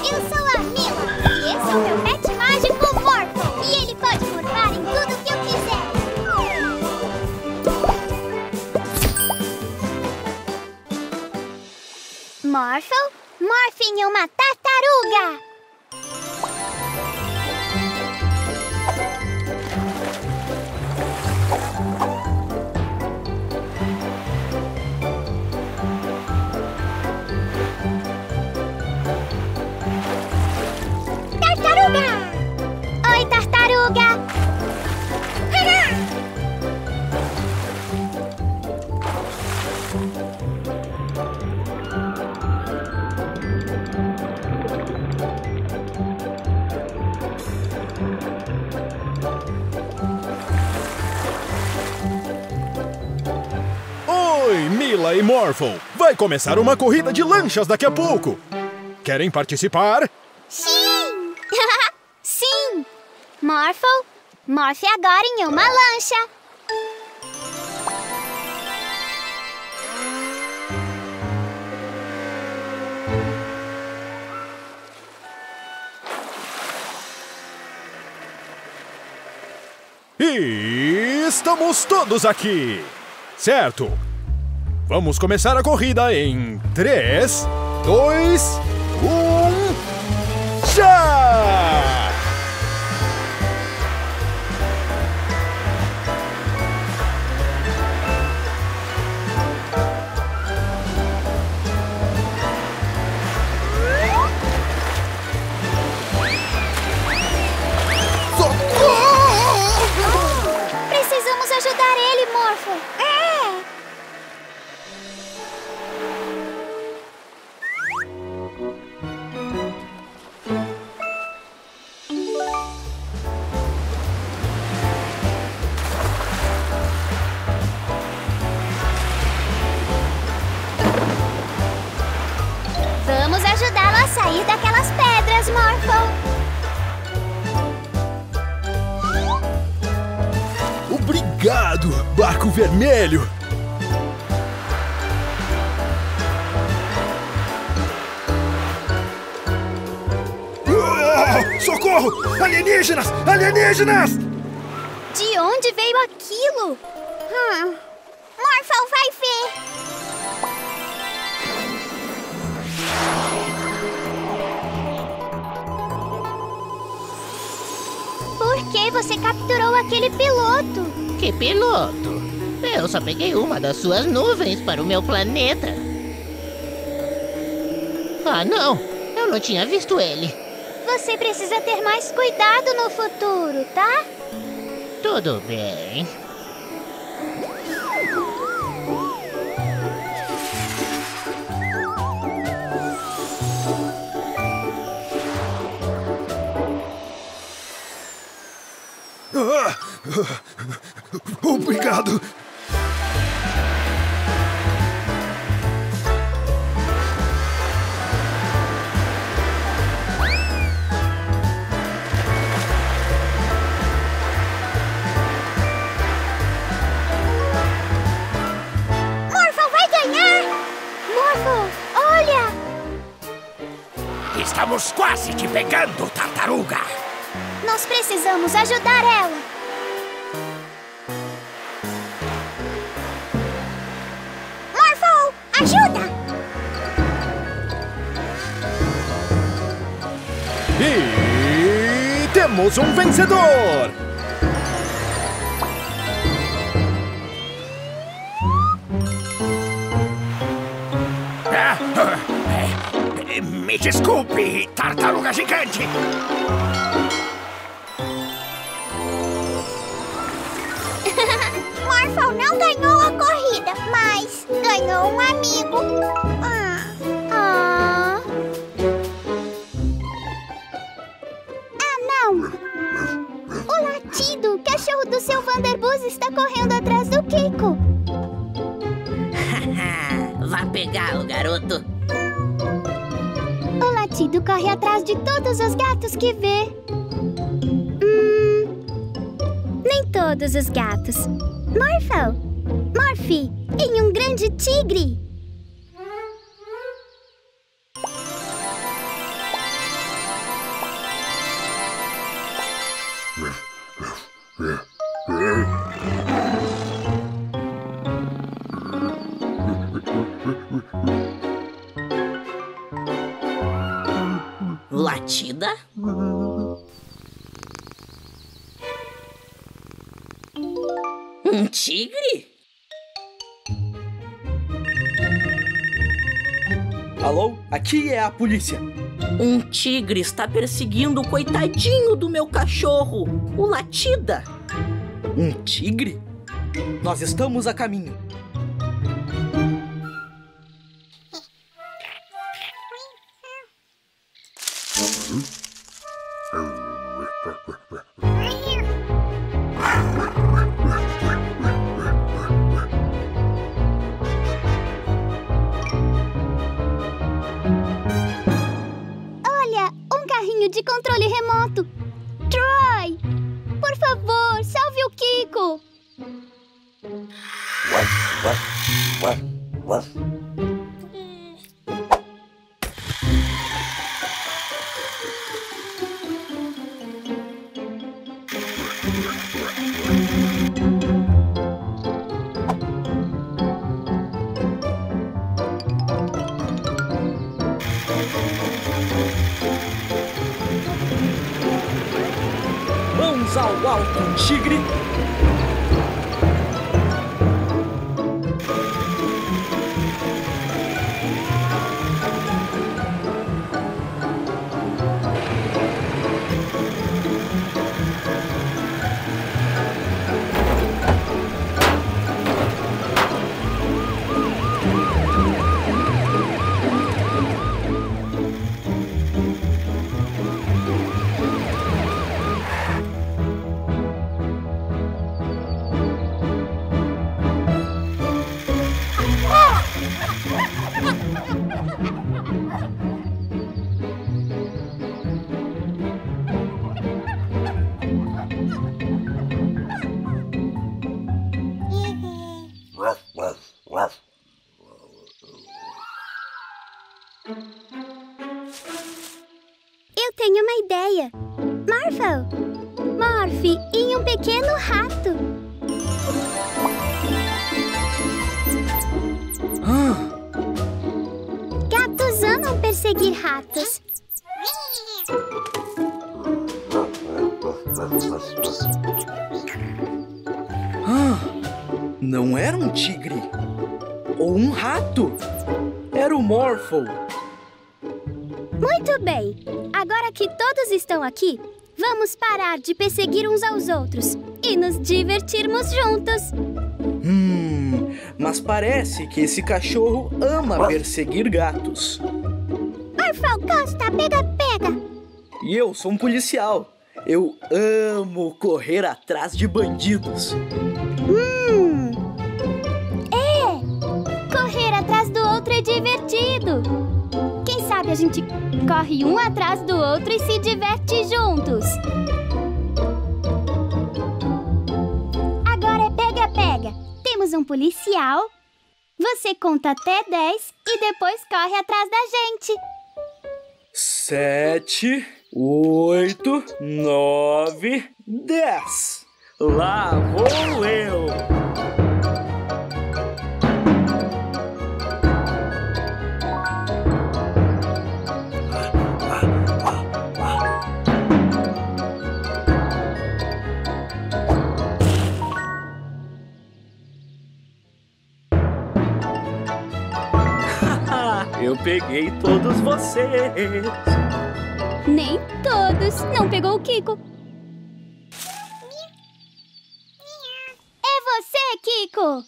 Eu sou a Mila e esse é o meu pet mágico Morphle. E ele pode morfar em tudo que eu quiser. Morphle, morfe em uma tartaruga. Oi, tartaruga! Oi, Mila e Morphle! Vai começar uma corrida de lanchas daqui a pouco! Querem participar? Sim! Sim! Morphle, morfe agora em uma lancha. E estamos todos aqui! Certo! Vamos começar a corrida em 3, 2, 1... já! Precisamos ajudar ele, Morphle. Vamos ajudá-lo a sair daquelas pedras, Morphle. Obrigado, Barco Vermelho! Socorro! Alienígenas! Alienígenas! De onde veio aquilo? Morphle vai ver. Por que você capturou aquele piloto? Que piloto? Eu só peguei uma das suas nuvens para o meu planeta. Ah, não! Eu não tinha visto ele. Você precisa ter mais cuidado no futuro, tá? Tudo bem. Obrigado! Morphle vai ganhar! Morphle, olha! Estamos quase te pegando, tartaruga! Nós precisamos ajudar ela. Morphle, ajuda! E temos um vencedor! Me desculpe, tartaruga gigante! Morphle não ganhou a corrida, mas ganhou um amigo. Não! O Latido, cachorro do seu Vanderbus, está correndo atrás do Keiko. Vá pegá-lo, garoto. O Latido corre atrás de todos os gatos que vê. Nem todos os gatos. Morphle, morfe em um grande tigre. Latida? Um tigre? Alô? Aqui é a polícia. Um tigre está perseguindo o coitadinho do meu cachorro, o Latida. Um tigre? Nós estamos a caminho. Olha, um carrinho de controle remoto. Troy, por favor, salve o Kiko. Mãos ao alto, tigre! Eu tenho uma ideia. Morphle, morfe em um pequeno rato. Gatos amam perseguir ratos. Não era um tigre. Ou um rato. Era o Morphle. Muito bem. Agora que todos estão aqui, vamos parar de perseguir uns aos outros e nos divertirmos juntos. Mas parece que esse cachorro ama perseguir gatos. Morphle, Costa, pega. E eu sou um policial. Eu amo correr atrás de bandidos. Correr atrás do outro é divertido. Quem sabe a gente corre um atrás do outro e se diverte juntos. Agora é pega-pega. Temos um policial. Você conta até 10 e depois corre atrás da gente. 7, 8, 9, 10. Lá vou eu. Eu peguei todos vocês. Nem todos. Não pegou o Kiko. É você, Kiko.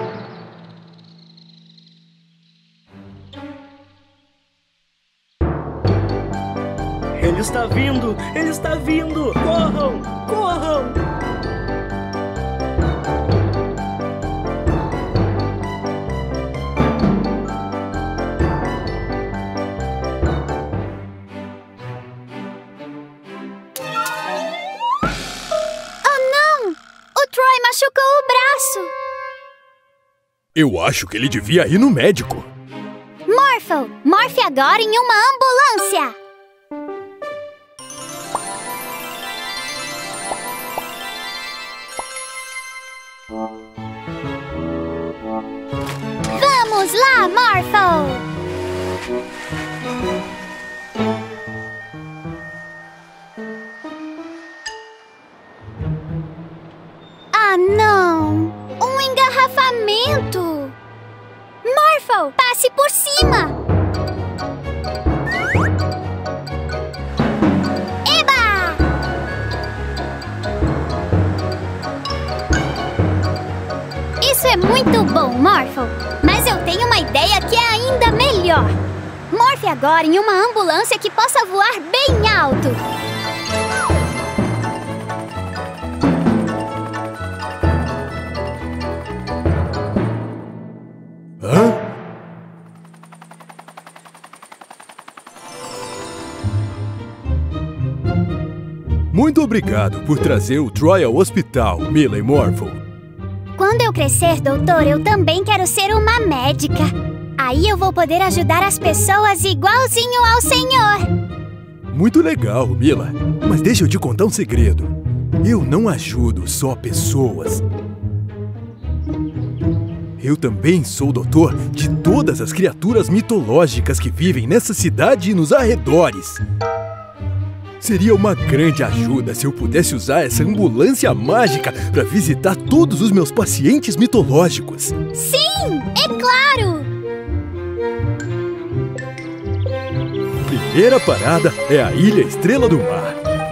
Ele está vindo! Ele está vindo! Corram! Corram! Troy machucou o braço. Eu acho que ele devia ir no médico. Morphle, morfe agora em uma ambulância. Vamos lá, Morphle. Morphle, mas eu tenho uma ideia que é ainda melhor. Morphe agora em uma ambulância que possa voar bem alto. Hã? Muito obrigado por trazer o Troy ao hospital, Mila e Morphle. Quando eu crescer, doutor, eu também quero ser uma médica. Aí eu vou poder ajudar as pessoas igualzinho ao senhor. Muito legal, Mila. Mas deixa eu te contar um segredo. Eu não ajudo só pessoas. Eu também sou doutor de todas as criaturas mitológicas que vivem nessa cidade e nos arredores. Seria uma grande ajuda se eu pudesse usar essa ambulância mágica para visitar todos os meus pacientes mitológicos. Sim, é claro! Primeira parada é a Ilha Estrela do Mar.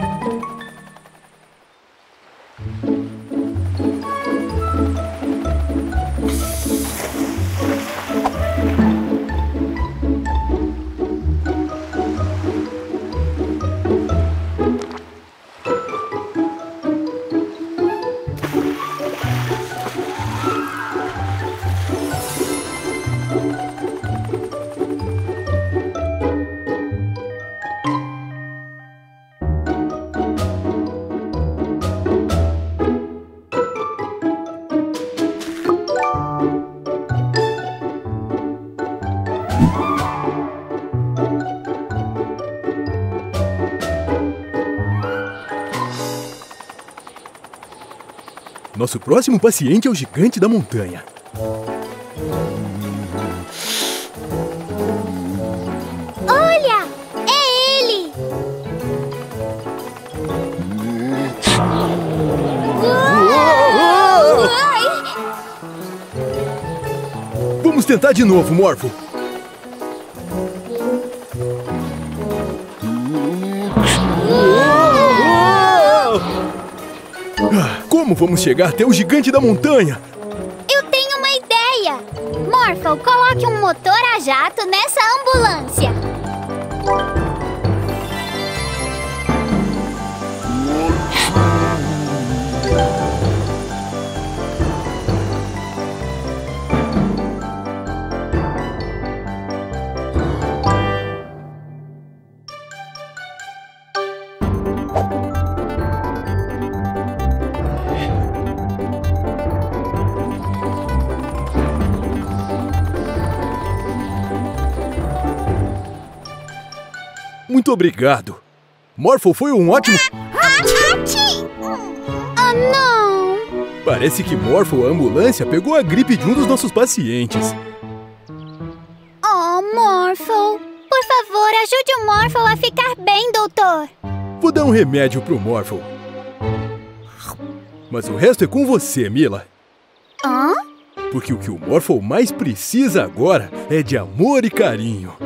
Nosso próximo paciente é o gigante da montanha. Olha! É ele! Ai! Vamos tentar de novo, Morphle. Como vamos chegar até o gigante da montanha? Eu tenho uma ideia! Morphle, coloque um motor a jato nessa ambulância. Muito obrigado. Morphle foi um ótimo... Oh, não! Parece que Morphle, a ambulância, pegou a gripe de um dos nossos pacientes. Oh, Morphle! Por favor, ajude o Morphle a ficar bem, doutor. Vou dar um remédio pro Morphle. Mas o resto é com você, Mila. Hã? Porque o que o Morphle mais precisa agora é de amor e carinho.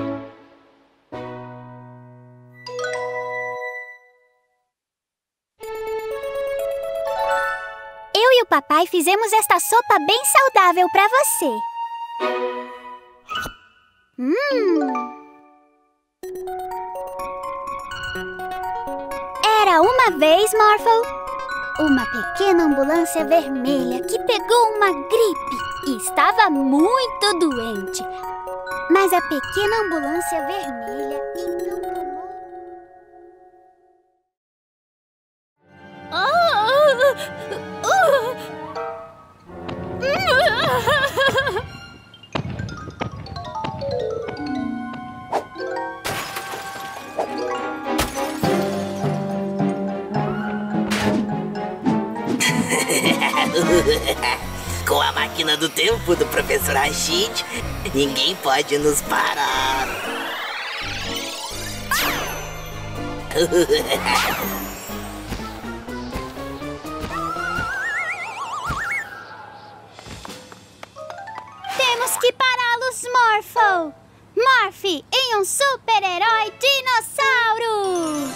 Eu e o papai fizemos esta sopa bem saudável para você. Era uma vez, Morphle, uma pequena ambulância vermelha que pegou uma gripe e estava muito doente. Mas a pequena ambulância vermelha então tomou... Com a máquina do tempo do professor Rashid, ninguém pode nos parar. Temos que pará-los, Morphle! Morphe em um super-herói dinossauro!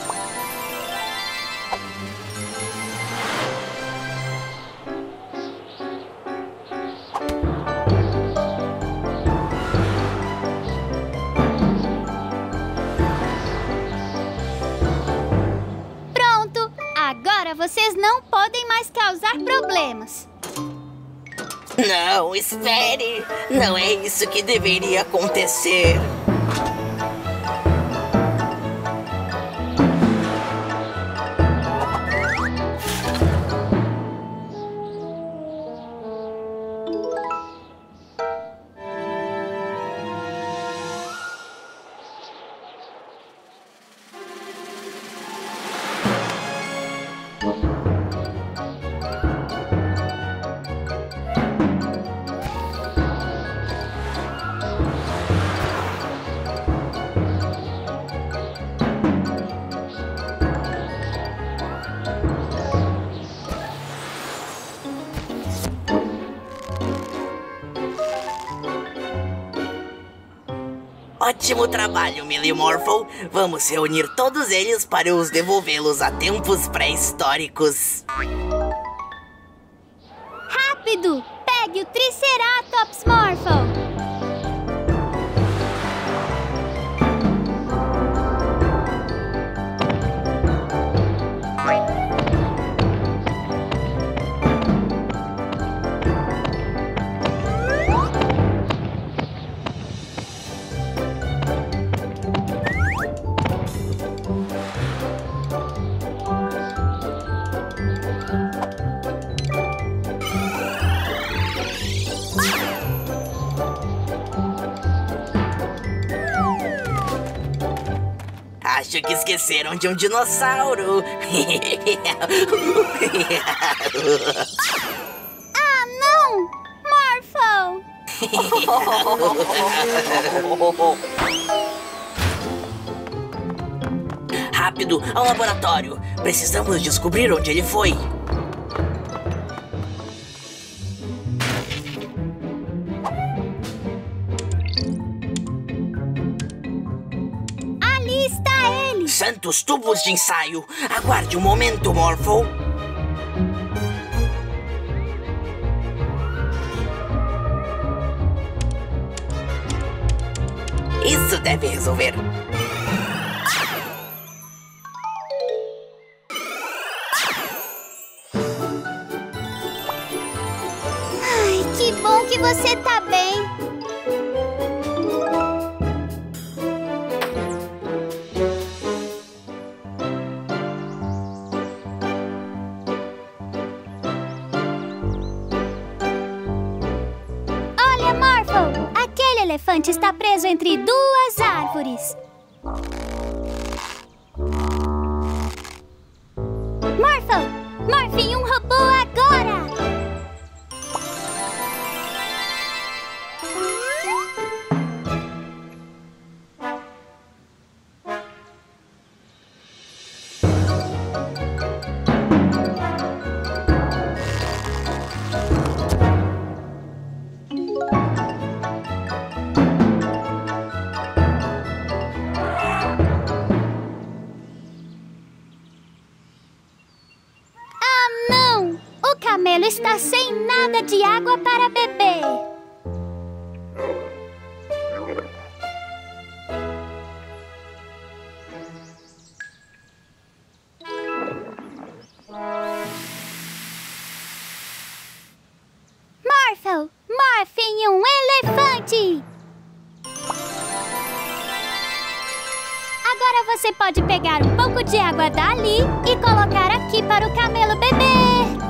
vocês não podem mais causar problemas. Não, espere! Não é isso que deveria acontecer. Ótimo trabalho, Millie Morphle. Vamos reunir todos eles para os devolvê-los a tempos pré-históricos. Rápido! Pegue o Triceratops, Morphle! Acho que esqueceram de um dinossauro. Ah, não! Morphle! Rápido, ao laboratório. Precisamos descobrir onde ele foi. Ali está ele! Santos tubos de ensaio. Aguarde um momento, Morphle. Isso deve resolver. Ai, que bom que você tá bem! Olha, Morphle! Aquele elefante está preso entre duas árvores. Morphle! Morphe um robô agora! O camelo está sem nada de água para beber. Morphle, morfe em um elefante. Agora você pode pegar um pouco de água dali e colocar aqui para o camelo beber.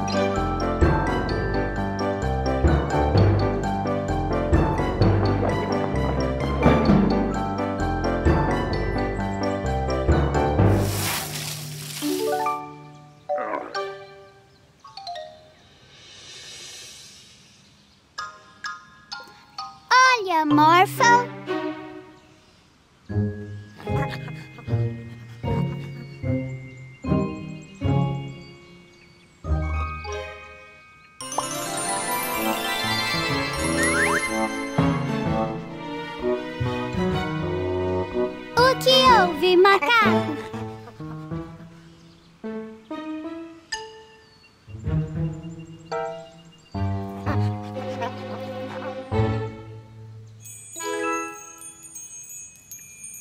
Olha, Morphle. O que houve, macaco?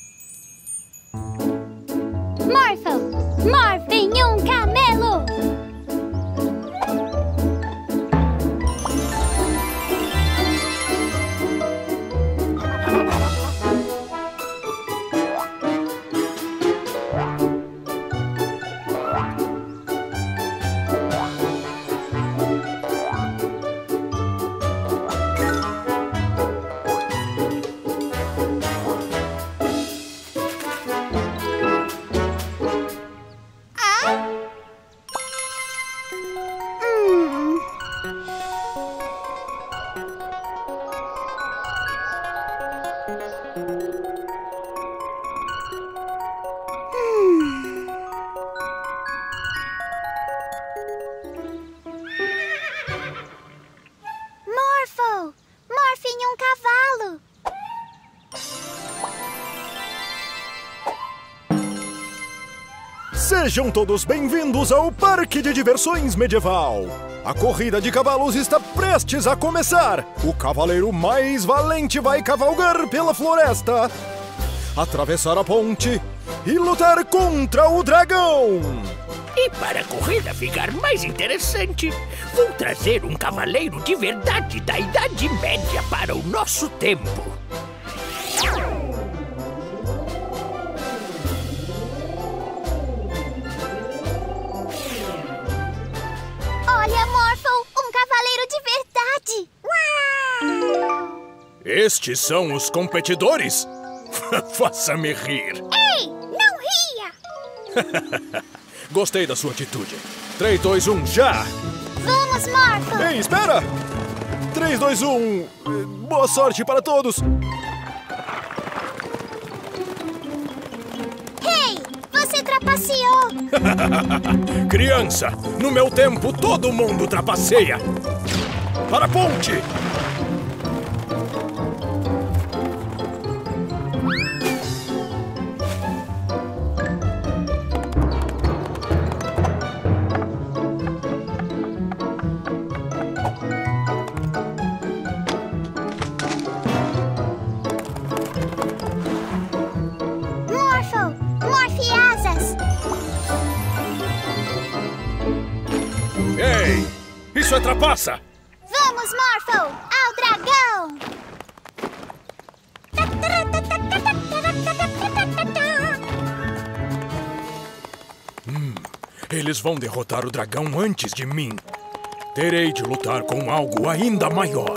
Morphle, morfe em um camelo! Sejam todos bem-vindos ao Parque de Diversões Medieval. A corrida de cavalos está prestes a começar. O cavaleiro mais valente vai cavalgar pela floresta, atravessar a ponte e lutar contra o dragão. E para a corrida ficar mais interessante, vou trazer um cavaleiro de verdade da Idade Média para o nosso tempo. Olha, Morphle, um cavaleiro de verdade! Uau! Estes são os competidores? Faça-me rir. Ei, não ria! Gostei da sua atitude. 3, 2, 1, já! Vamos, Morphle! Ei, espera! 3, 2, 1... Boa sorte para todos! Hey, você trapaceou! Criança, no meu tempo todo mundo trapaceia! Para a ponte! Isso é trapaça! Vamos, Morphle! Ao dragão! Eles vão derrotar o dragão antes de mim. Terei de lutar com algo ainda maior.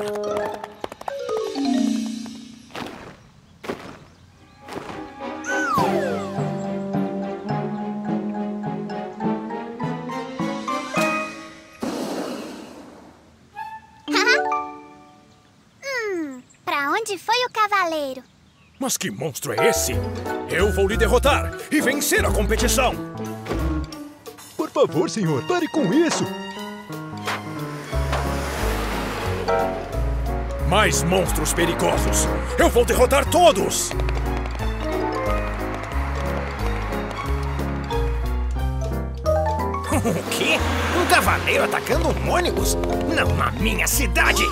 Onde foi o cavaleiro? Mas que monstro é esse? Eu vou lhe derrotar e vencer a competição! Por favor, senhor, pare com isso! Mais monstros perigosos! Eu vou derrotar todos! O quê? Um cavaleiro atacando um ônibus? Não na minha cidade!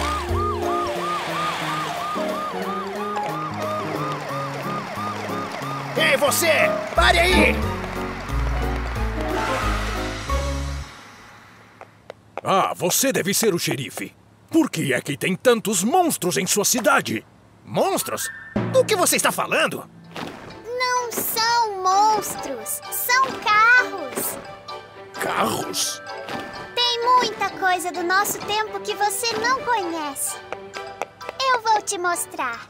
Ei, você! Pare aí! Ah, você deve ser o xerife. Por que é que tem tantos monstros em sua cidade? Monstros? Do que você está falando? Não são monstros, são carros. Carros? Tem muita coisa do nosso tempo que você não conhece. Eu vou te mostrar.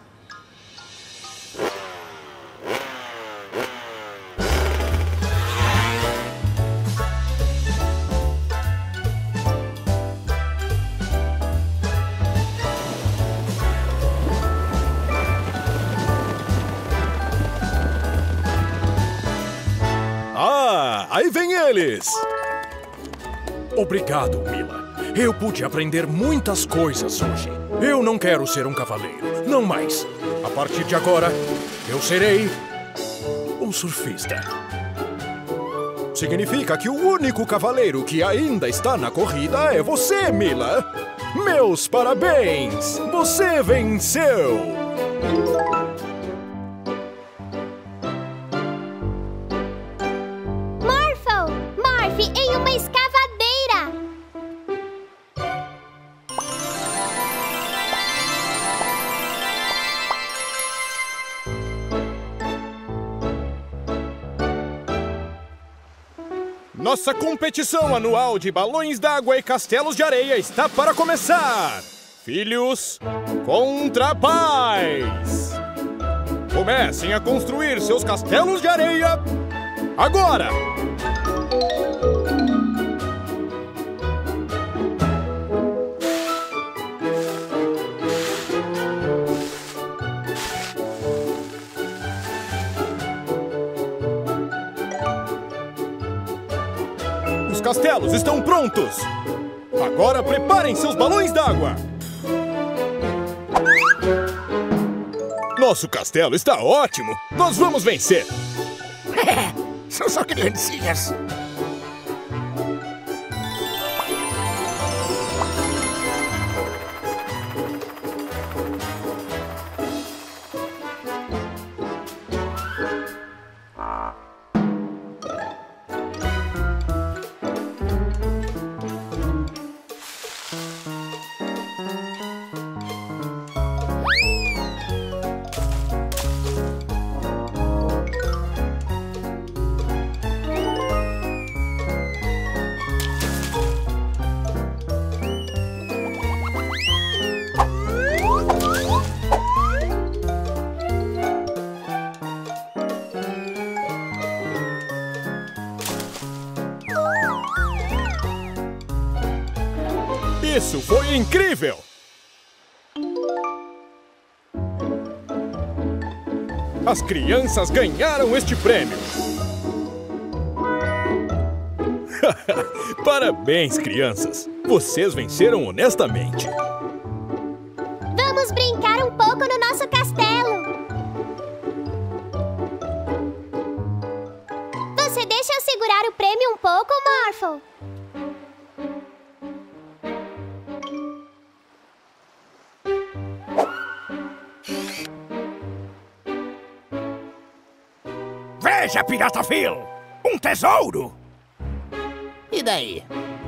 Aí vem eles! Obrigado, Mila. Eu pude aprender muitas coisas hoje. Eu não quero ser um cavaleiro, não mais. A partir de agora, eu serei um surfista. Significa que o único cavaleiro que ainda está na corrida é você, Mila. Meus parabéns! Você venceu! Em uma escavadeira! Nossa competição anual de balões d'água e castelos de areia está para começar! Filhos contra pais! Comecem a construir seus castelos de areia agora! Os castelos estão prontos! Agora preparem seus balões d'água! Nosso castelo está ótimo! Nós vamos vencer! São só criancinhas. Isso foi incrível! As crianças ganharam este prêmio! Parabéns, crianças! Vocês venceram honestamente! Vamos brincar um pouco no nosso castelo! Você deixa eu segurar o prêmio um pouco, Morphle? Veja, Pirata Phil! Um tesouro! E daí?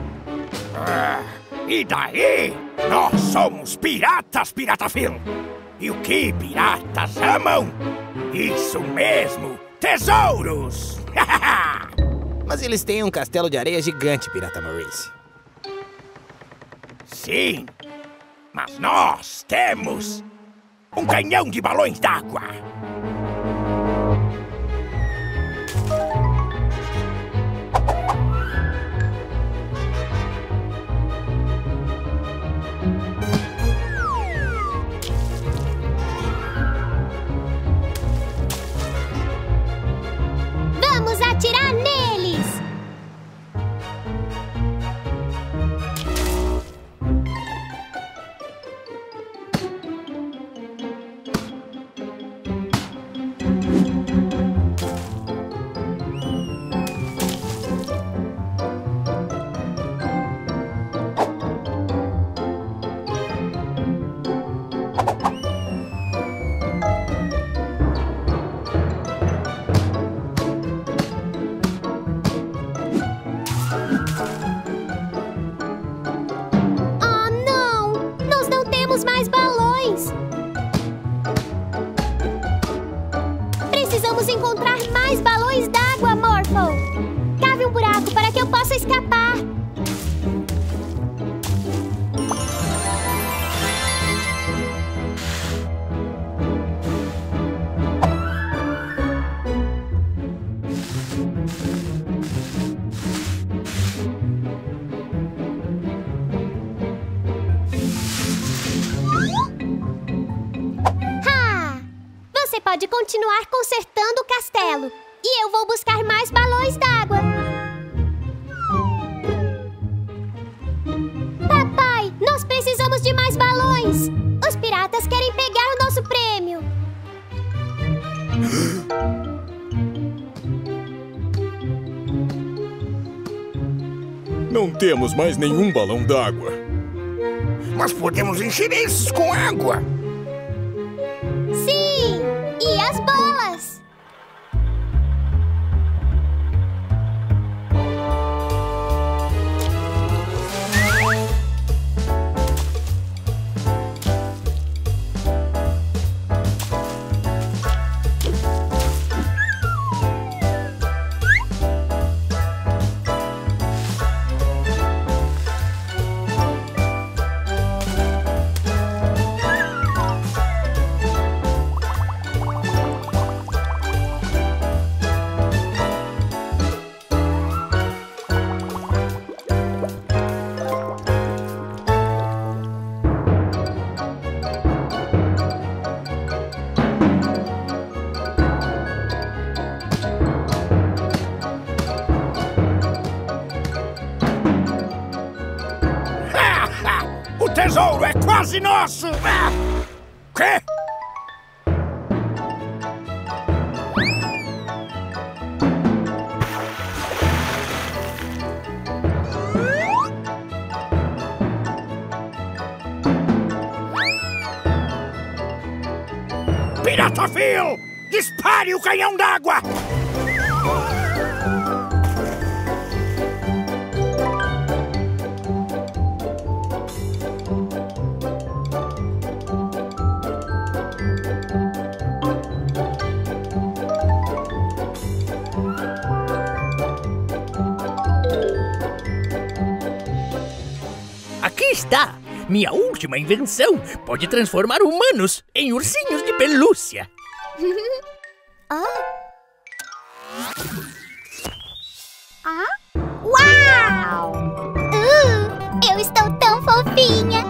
E daí? Nós somos piratas, Pirata Phil! E o que piratas amam? Isso mesmo! Tesouros! Mas eles têm um castelo de areia gigante, Pirata Maurice. Sim, mas nós temos um canhão de balões d'água. Vamos atirar neles! Mais balões! Precisamos encontrar mais balões d'água, Morphle! Cave um buraco para que eu possa escapar! Você pode continuar consertando o castelo. E eu vou buscar mais balões d'água. Papai, nós precisamos de mais balões. Os piratas querem pegar o nosso prêmio. Não temos mais nenhum balão d'água. Mas podemos encher esses com água. Sim! E as bolas? O tesouro é quase nosso! Quê? Pirata Phil! Dispare o canhão d'água! Aqui está! Minha última invenção pode transformar humanos em ursinhos de pelúcia. Uau! Eu estou tão fofinha!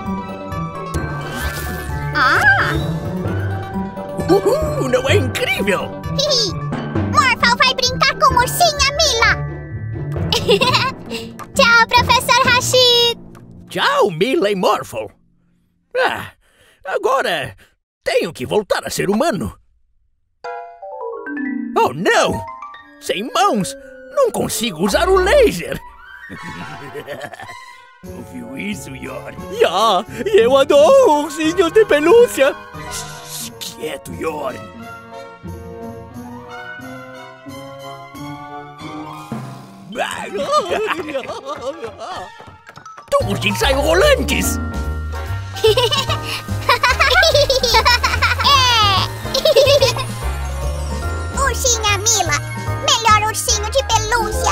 Não é incrível? Morphle vai brincar com ursinha Mila! Tchau, professor Rashid! Tchau, Mila e Morphle. Agora tenho que voltar a ser humano. Oh, não! Sem mãos, não consigo usar o laser. Ouviu isso, Yor? Já, eu adoro ursinhos de pelúcia. Quieto, Yor. Tubos de ensaio rolantes. Ursinha Mila, melhor ursinho de pelúcia.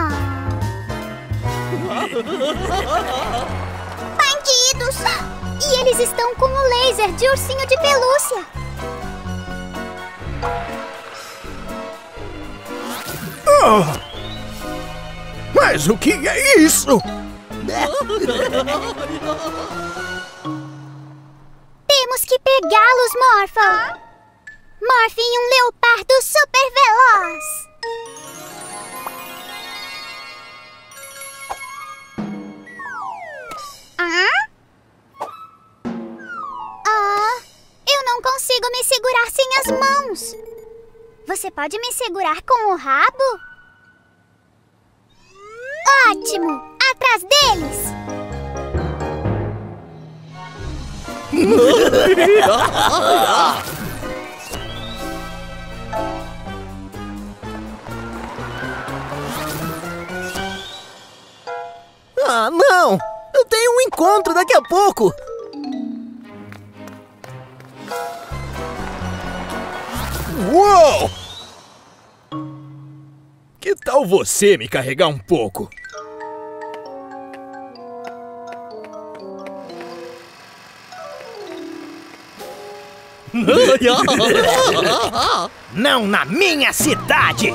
Bandidos! E eles estão com o laser de ursinho de pelúcia. Mas o que é isso? Temos que pegá-los, Morphle. Morphe em um leopardo super veloz. Eu não consigo me segurar sem as mãos. Você pode me segurar com o rabo? Ótimo! Atrás deles! Não! Eu tenho um encontro daqui a pouco! Uou! Que tal você me carregar um pouco? Não na minha cidade!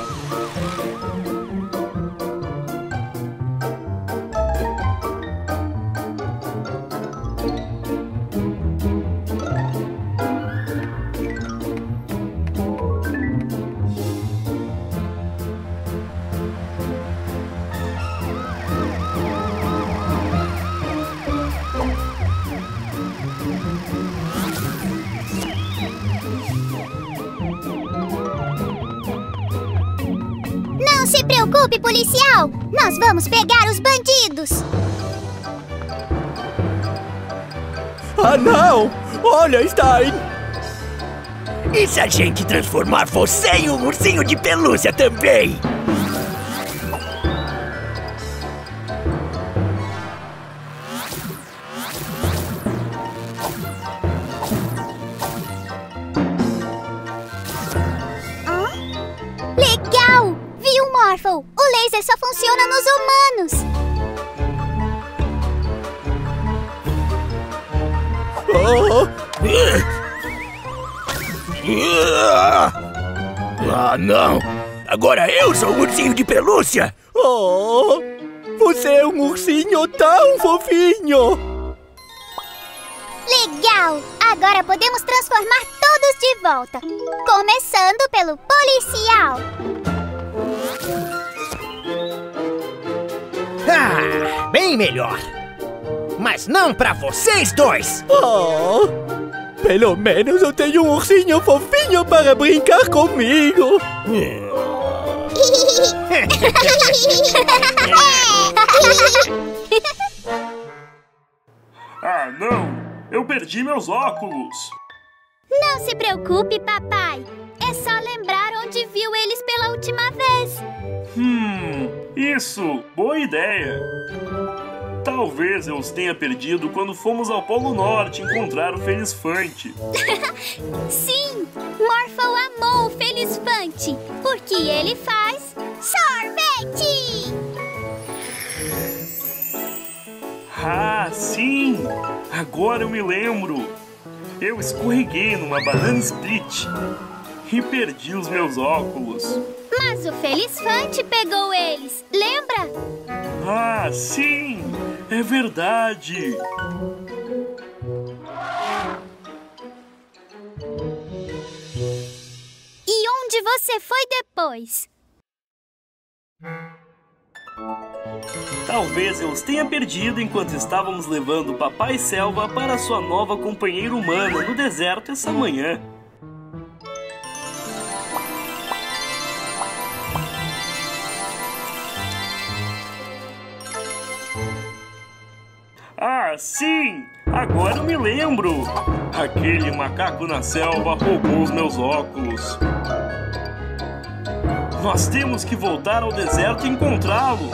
Não se preocupe, policial! Nós vamos pegar os bandidos! Não! Olha, Stein! E se a gente transformar você em um ursinho de pelúcia também? Legal! Viu, Morphle? O laser só funciona nos humanos! Não! Agora eu sou um ursinho de pelúcia! Você é um ursinho tão fofinho! Legal! Agora podemos transformar todos de volta. Começando pelo policial. Bem melhor! Mas não pra vocês dois! Pelo menos eu tenho um ursinho fofinho para brincar comigo! Não! Eu perdi meus óculos! Não se preocupe, papai. É só lembrar onde viu eles pela última vez. Isso, boa ideia. Talvez eu os tenha perdido quando fomos ao Polo Norte encontrar o Felisfante. Sim, Morphle amou o Felisfante, porque ele faz sorvete! Ah, sim! Agora eu me lembro. Eu escorreguei numa banana split e perdi os meus óculos. Mas o Felisfante pegou eles, lembra? Ah, sim! É verdade! E onde você foi depois? Talvez eu os tenha perdido enquanto estávamos levando o Papai Selva para sua nova companheira humana no deserto essa manhã. Ah, sim! Agora eu me lembro! Aquele macaco na selva roubou os meus óculos. Nós temos que voltar ao deserto e encontrá-lo.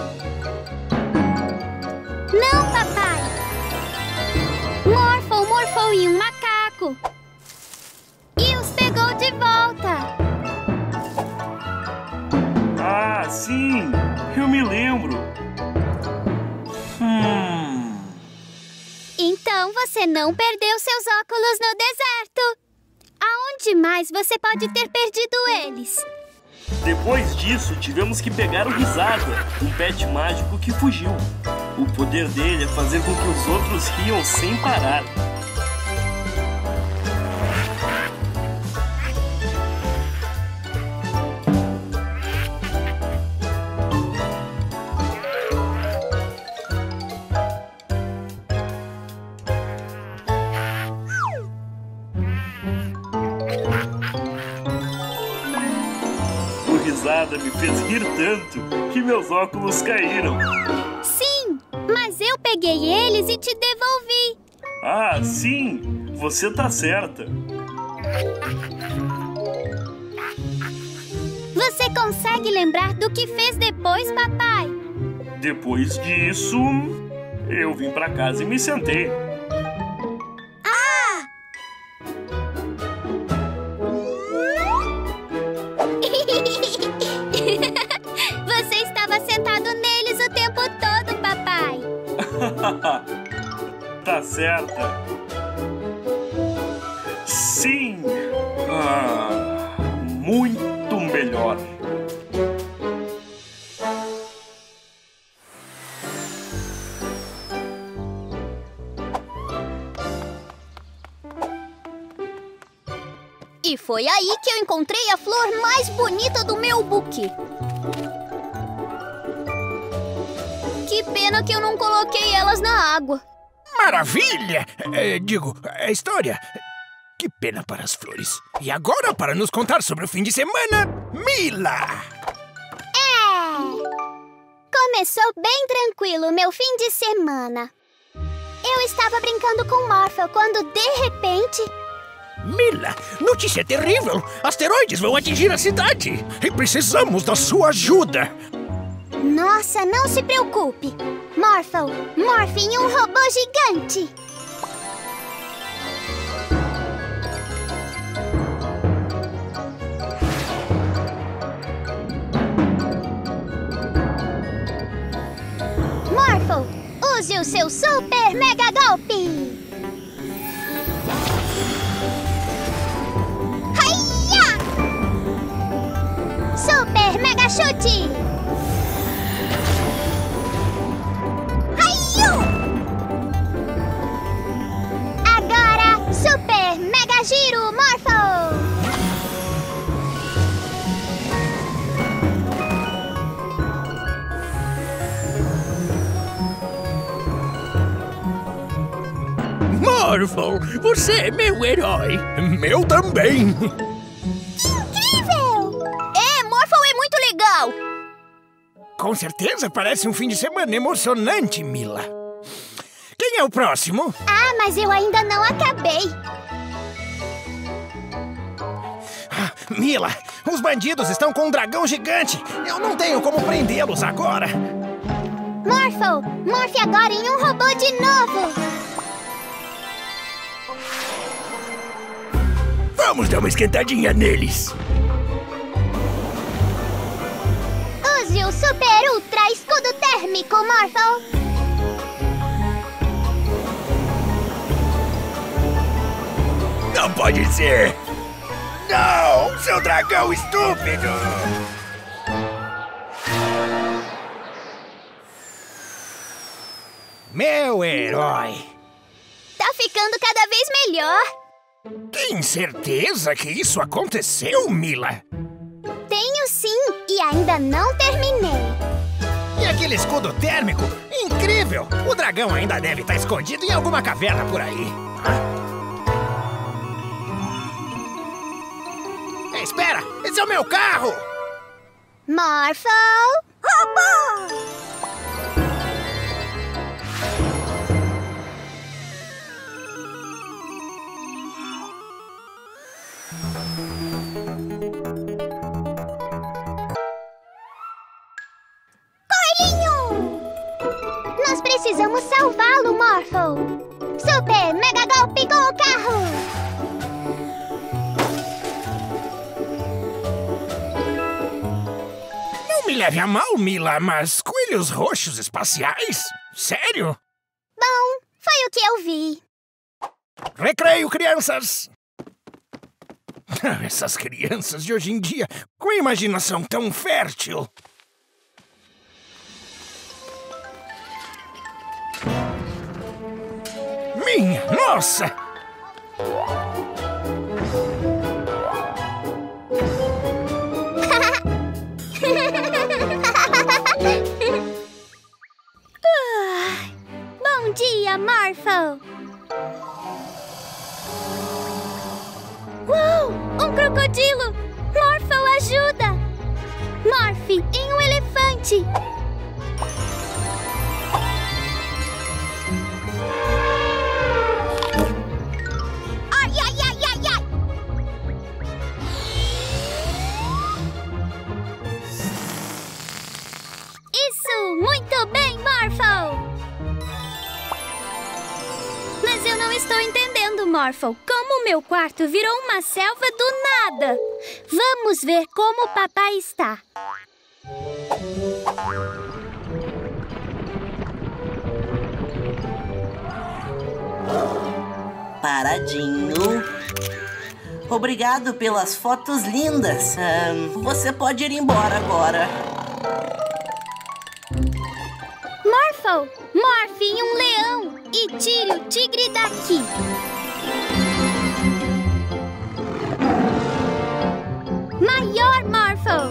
Não, papai! Morphle morfou em um macaco e os pegou de volta. Ah, sim! Eu me lembro. Então você não perdeu seus óculos no deserto. Aonde mais você pode ter perdido eles? Depois disso, tivemos que pegar o Risada, um pet mágico que fugiu. O poder dele é fazer com que os outros riam sem parar. Me fez rir tanto que meus óculos caíram. Sim, mas eu peguei eles e te devolvi. Ah, sim, você tá certa. Você consegue lembrar do que fez depois, papai? Depois disso, eu vim pra casa e me sentei. Você estava sentado neles o tempo todo, papai. Tá certa. Sim. Muito melhor. E foi aí que eu encontrei a flor mais bonita do meu buquê. Que pena que eu não coloquei elas na água. Maravilha! História. Que pena para as flores. E agora, para nos contar sobre o fim de semana, Mila! Começou bem tranquilo meu fim de semana. Eu estava brincando com Morphle quando, de repente... Mila, notícia terrível! Asteroides vão atingir a cidade! E precisamos da sua ajuda! Nossa, não se preocupe! Morphle, morfe em um robô gigante! Morphle, use o seu super mega golpe! Haia! Super mega chute! Agora, super mega giro, Morphle! Morphle, você é meu herói! Meu também! Incrível! Morphle é muito legal! Com certeza parece um fim de semana emocionante, Mila. Quem é o próximo? Ah, mas eu ainda não acabei. Mila, os bandidos estão com um dragão gigante. Eu não tenho como prendê-los agora. Morphle, morfe agora em um robô de novo. Vamos dar uma esquentadinha neles. Use o Super Ultra Escudo Térmico, Morphle. Não pode ser! Não, seu dragão estúpido! Meu herói! Tá ficando cada vez melhor. Tem certeza que isso aconteceu, Mila? Tenho sim, e ainda não terminei. E aquele escudo térmico? Incrível! O dragão ainda deve estar escondido em alguma caverna por aí. Ei, espera! Esse é o meu carro! Morphle, robô! Coelhinho! Nós precisamos salvá-lo, Morphle! Super Mega Golpe com o carro! Não me leve a mal, Mila, mas coelhos roxos espaciais? Sério? Bom, foi o que eu vi. Recreio, crianças! Essas crianças de hoje em dia, com imaginação tão fértil. Minha nossa! Bom dia, Morphle! Uau! Um crocodilo! Morphle, ajuda! Morphe em um elefante! Ai, ai, ai, ai, ai! Isso! Muito bem, Morphle! Mas eu não estou entendendo, Morphle. Como o meu quarto virou uma selva do nada? Vamos ver como o papai está. Paradinho. Obrigado pelas fotos lindas. Você pode ir embora agora. Morphle, morfe em um leão e tire o tigre daqui. Maior, Morphle.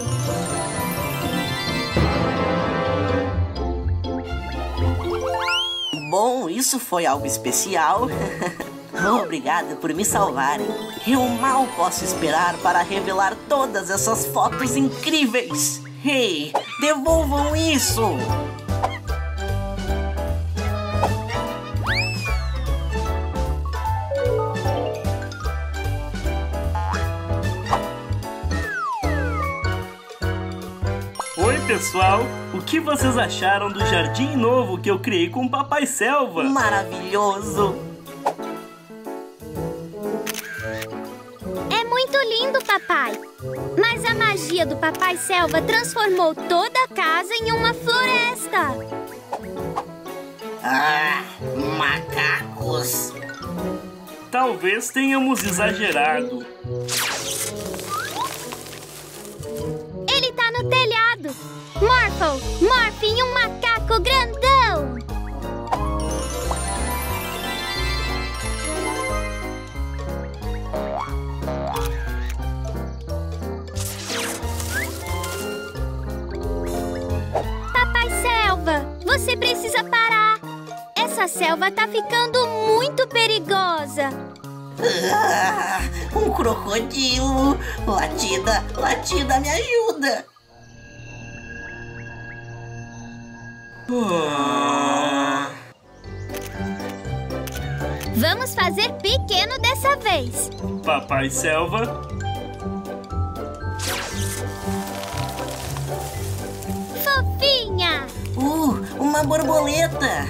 Bom, isso foi algo especial. Obrigada por me salvarem. Eu mal posso esperar para revelar todas essas fotos incríveis. Ei, devolvam isso! Oi, pessoal! O que vocês acharam do jardim novo que eu criei com o Papai Selva? Maravilhoso! É muito lindo, papai. Mas a magia do Papai Selva transformou toda a casa em uma floresta. Ah, macacos! Talvez tenhamos exagerado. Ele tá no telhado. Morphle, morfe em um macaco grandão. Papai Selva, você precisa parar. Essa selva tá ficando muito perigosa. Ah, um crocodilo! Latida, Latida, me ajuda! Vamos fazer pequeno dessa vez. Papai Selva, fofinha! Uma borboleta!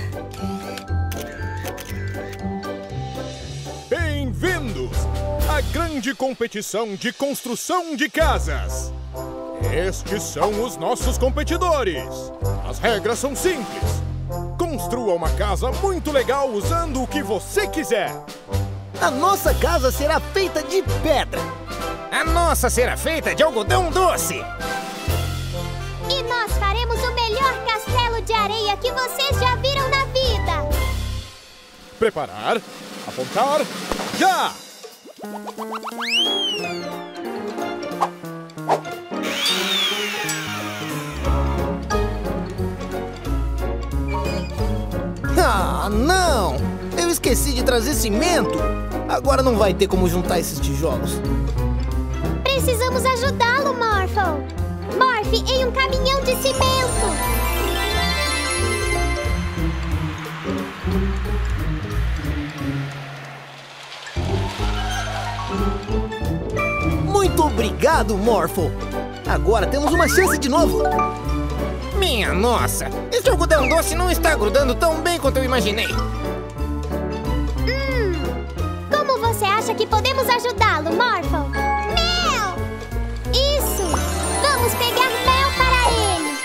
Bem-vindos à grande competição de construção de casas! Estes são os nossos competidores! As regras são simples. Construa uma casa muito legal usando o que você quiser. A nossa casa será feita de pedra. A nossa será feita de algodão doce. E nós faremos o melhor castelo de areia que vocês já viram na vida. Preparar, apontar, já! Ah, não! Eu esqueci de trazer cimento. Agora não vai ter como juntar esses tijolos. Precisamos ajudá-lo, Morphle. Morphe em um caminhão de cimento. Muito obrigado, Morphle. Agora temos uma chance de novo. Minha nossa, este algodão doce não está grudando tão bem quanto eu imaginei. Como você acha que podemos ajudá-lo, Morphle? Mel! Isso! Vamos pegar mel para ele!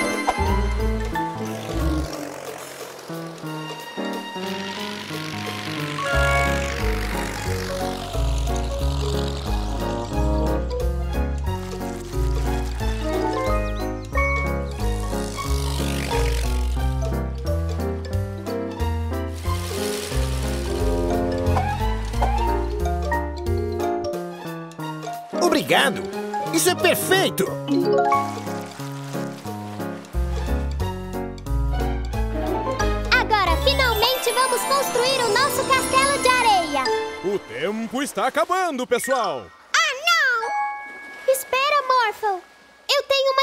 Obrigado! Isso é perfeito! Agora, finalmente, vamos construir o nosso castelo de areia! O tempo está acabando, pessoal! Ah, não! Espera, Morphle! Eu tenho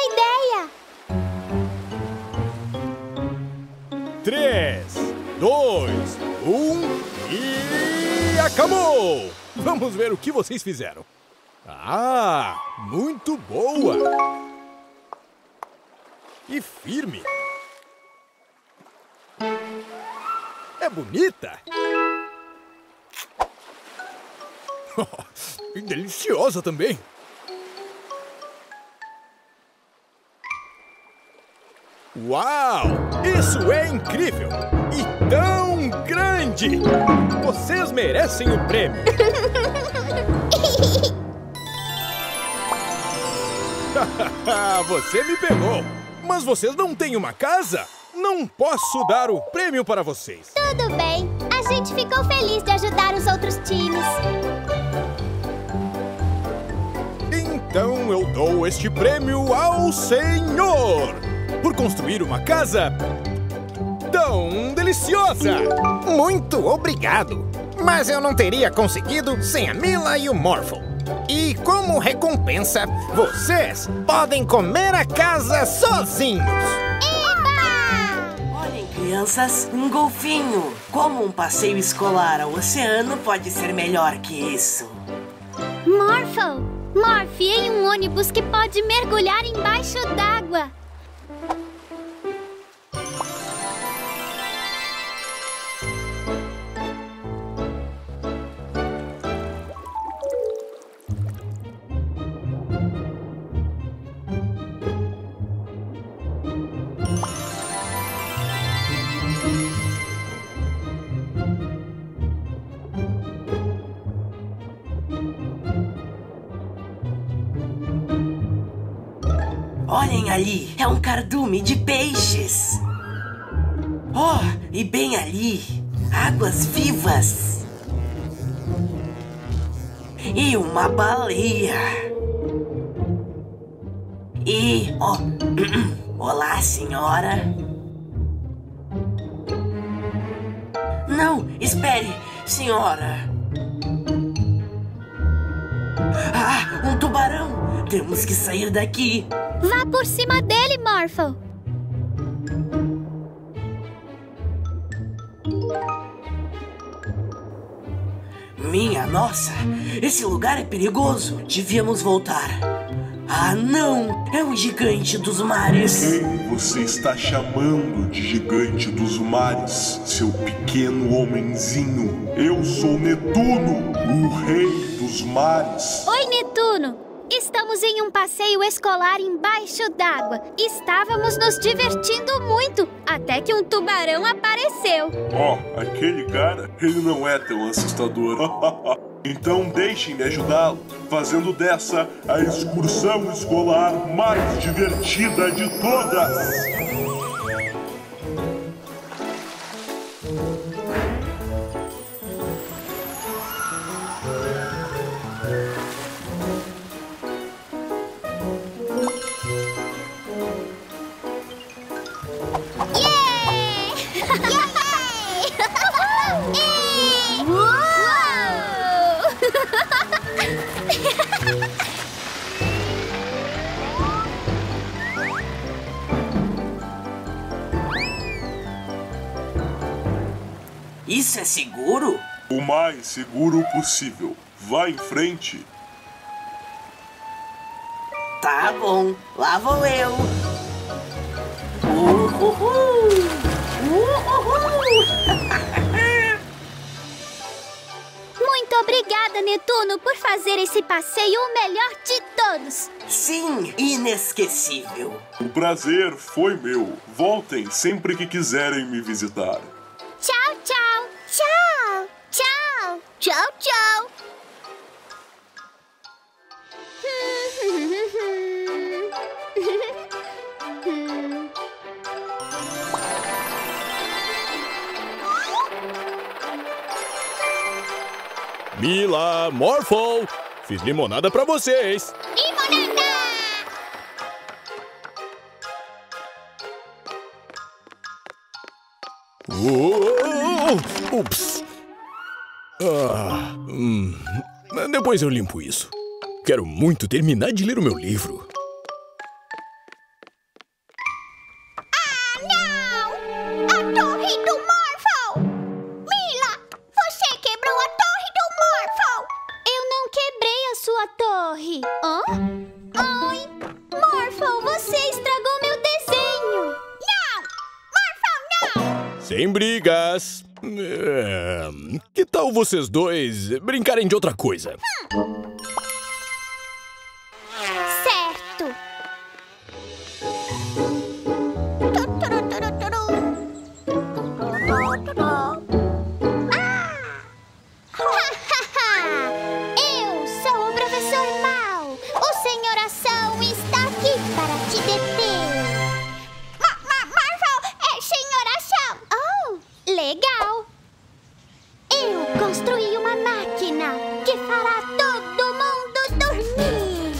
uma ideia! 3, 2, 1 e acabou! Vamos ver o que vocês fizeram. Ah, muito boa! E firme. É bonita. E deliciosa também. Uau! Isso é incrível! E tão grande! Vocês merecem o prêmio! Você me pegou! Mas vocês não têm uma casa? Não posso dar o prêmio para vocês! Tudo bem! A gente ficou feliz de ajudar os outros times! Então eu dou este prêmio ao senhor! Por construir uma casa tão deliciosa! Muito obrigado! Mas eu não teria conseguido sem a Mila e o Morphle. E como recompensa, vocês podem comer a casa sozinhos! Eba! Olhem, crianças, um golfinho! Como um passeio escolar ao oceano pode ser melhor que isso? Morphle! Morphe em um ônibus que pode mergulhar embaixo d'água! Olhem ali, é um cardume de peixes. Oh, e bem ali, águas vivas. E uma baleia. E, olá, senhora. Não, espere, senhora. Ah, um tubarão. Temos que sair daqui. Vá por cima dele, Morphle. Minha nossa, esse lugar é perigoso. Devíamos voltar. Ah, não! é um gigante dos mares. Quem você está chamando de gigante dos mares, seu pequeno homenzinho? Eu sou Netuno, o rei dos mares. Oi, Netuno! Estamos em um passeio escolar embaixo d'água. Estávamos nos divertindo muito, até que um tubarão apareceu. Aquele cara, ele não é tão assustador. Então deixem-me ajudá-lo, fazendo dessa a excursão escolar mais divertida de todas. Isso é seguro? O mais seguro possível. Vá em frente. Tá bom, lá vou eu. Uhul! Muito obrigada, Netuno, por fazer esse passeio o melhor de todos. Sim, inesquecível. O prazer foi meu. Voltem sempre que quiserem me visitar. Tchau, tchau. Tchau. Tchau. Tchau, tchau. Mila, Morphle, fiz limonada pra vocês. Limonada! Ups. Depois eu limpo isso. Quero muito terminar de ler o meu livro. Não! A torre do Morphle! Mila, você quebrou a torre do Morphle! Eu não quebrei a sua torre. Hã? Ai, Morphle, você estragou meu desenho! Não! Morphle, não! Sem brigas. Que tal vocês dois brincarem de outra coisa? Certo. Eu sou o professor Mal. O Senhor Ação está aqui para te deter. Morphle é Senhor Ação. Oh, legal. Eu construí uma máquina que fará todo mundo dormir.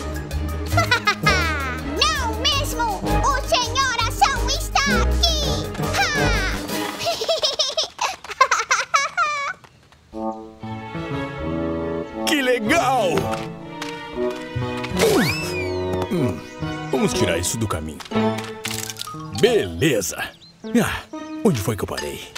Não mesmo! O Senhor Ação está aqui! Que legal! Vamos tirar isso do caminho. Beleza. Onde foi que eu parei?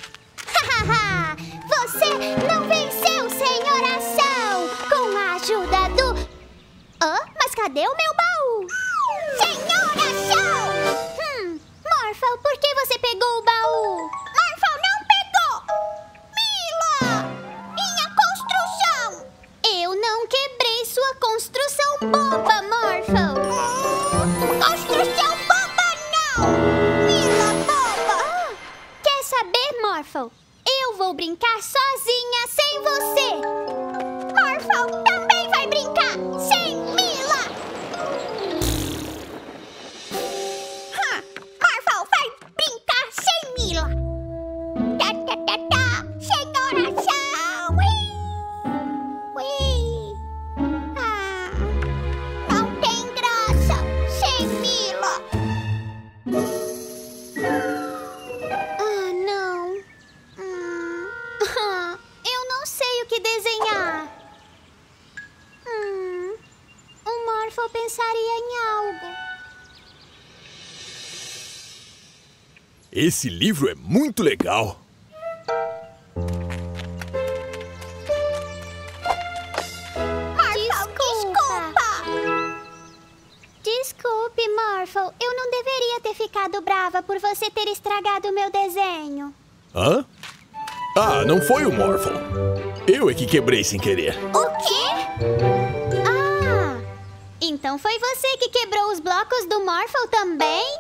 Você não venceu, Senhor Ação! Com a ajuda do... mas cadê o meu baú? Senhor Ação! Morphle, por que você pegou o baú? Morphle não pegou! Mila! Minha construção! Eu não quebrei sua construção boba, Morphle! Construção boba não! Mila boba! Quer saber, Morphle? Eu vou brincar sozinha sem você! Morphle também vai brincar sem Mila! Morphle vai brincar sem Mila! Senhor Ação! Não tem graça sem Mila! Não. Eu não sei o que desenhar. O Morphle pensaria em algo. Esse livro é muito legal. Desculpa. Desculpe, Morphle. ter ficado brava por você ter estragado o meu desenho. Hã? Ah, não foi o Morphle. Eu é que quebrei sem querer. O quê? Ah, então foi você que quebrou os blocos do Morphle também?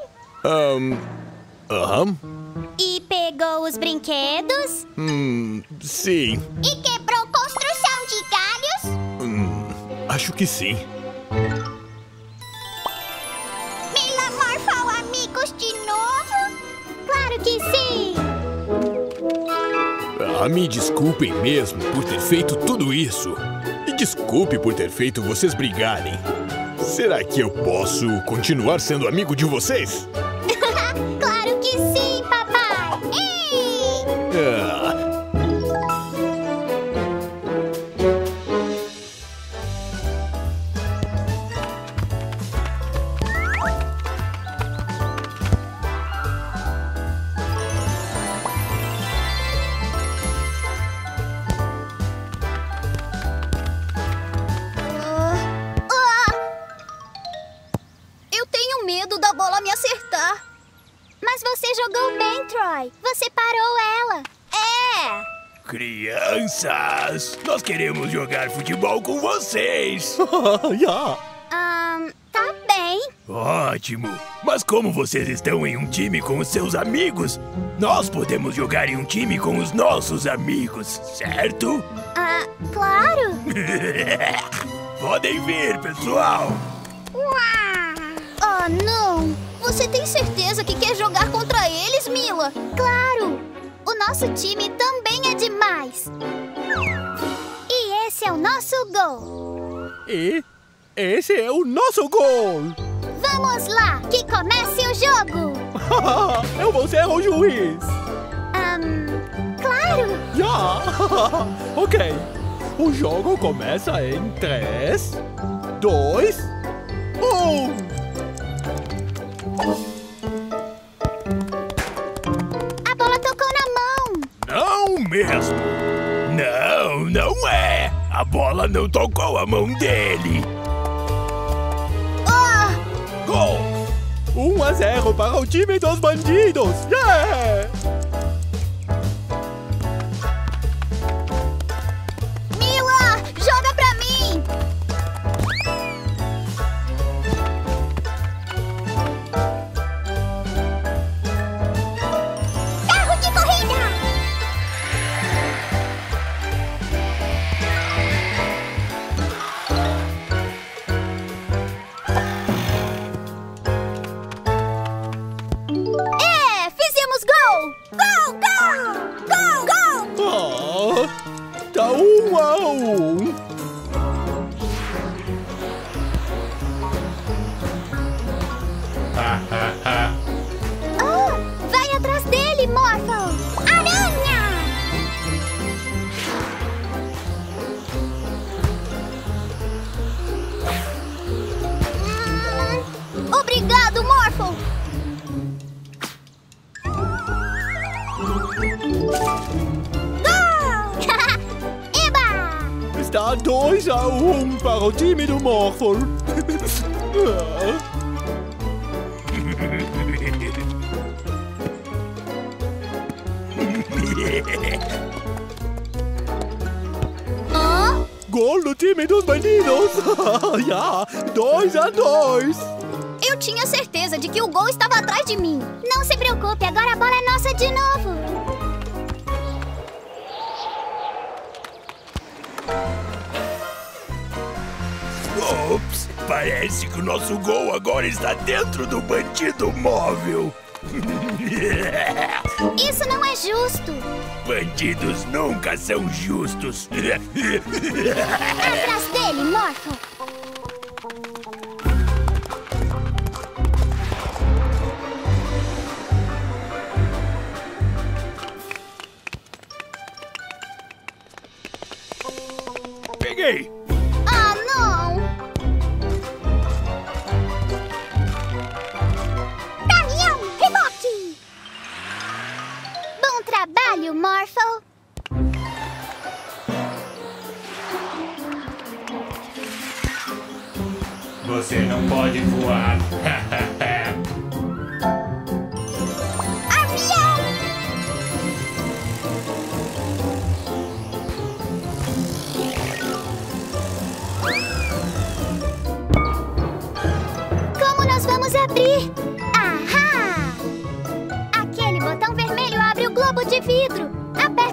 Aham. E pegou os brinquedos? Sim. E quebrou construção de galhos? Acho que sim. Mila Morphle, amigos de novo? Claro que sim! Me desculpem mesmo por ter feito tudo isso. E desculpe por ter feito vocês brigarem. Será que eu posso continuar sendo amigo de vocês? Claro que sim, papai! Ei! Eu tenho medo da bola me acertar. Mas você jogou bem, Troy. Você parou ela. Crianças, nós queremos jogar futebol com vocês. Tá bem. Ótimo. Mas como vocês estão em um time com os seus amigos, nós podemos jogar em um time com os nossos amigos, certo? Claro. Podem vir, pessoal. Ah, não. Você tem certeza que quer jogar contra eles, Mila? Claro. O nosso time também é demais. E esse é o nosso gol. E esse é o nosso gol. Vamos lá, que comece o jogo. Eu vou ser o juiz. Claro. Ok. O jogo começa em 3, 2, 1. A bola tocou na mão. Não mesmo. Não é. A bola não tocou a mão dele. Gol! 1-0 para o time dos bandidos. Yeah! Mila, joga pra mim. Carro de corrida. Fizemos gol. Gol, gol, gol, gol. Tá 1-1. Vai atrás dele, Morphle. Aranha! Obrigado, Morphle. Eba! Está 2-1 para o time do Morphle. Gol do time dos bandidos. 2-2. Eu tinha certeza de que o gol estava atrás de mim. Não se preocupe, agora a bola é nossa de novo. Ops, parece que o nosso gol agora está dentro do bandido móvel. Isso não é justo. Bandidos nunca são justos. Atrás dele, Morphle. Peguei. Ah, não. Caminhão, rebote. Bom trabalho, Morphle. Você não pode voar.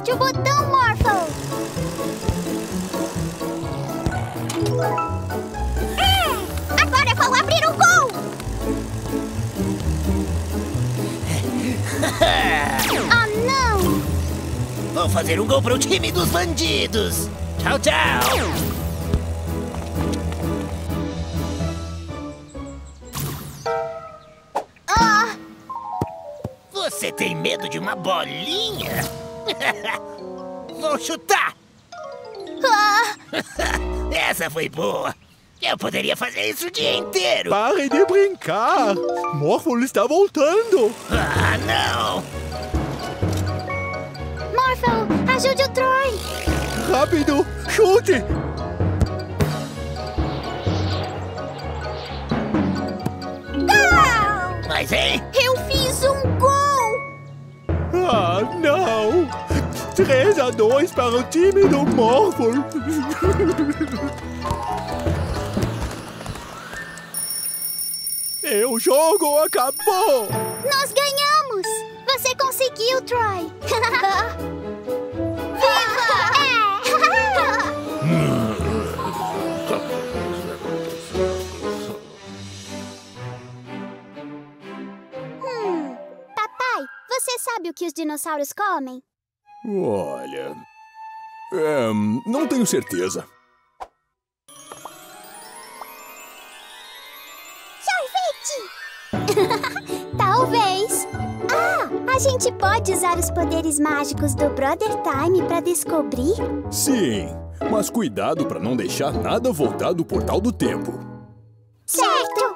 aperte o botão, Morphle. Agora vou abrir o gol. Ah, não. Vou fazer um gol pro time dos bandidos. Tchau, tchau. Você tem medo de uma bolinha? Vou chutar! Essa foi boa! Eu poderia fazer isso o dia inteiro! Parem de brincar! Morphle está voltando! Ah, não! Morphle, ajude o Troy! Rápido! Chute! Gol! Mas, hein? Eu fiz um gol! Ah, não! 3-2 para o time do Morphle! E o jogo acabou! Nós ganhamos! Você conseguiu, Troy! Papai, você sabe o que os dinossauros comem? Olha... não tenho certeza. Sorvete! Talvez. Ah, a gente pode usar os poderes mágicos do Brother Time para descobrir? Sim, mas cuidado para não deixar nada voltar do portal do tempo. Certo!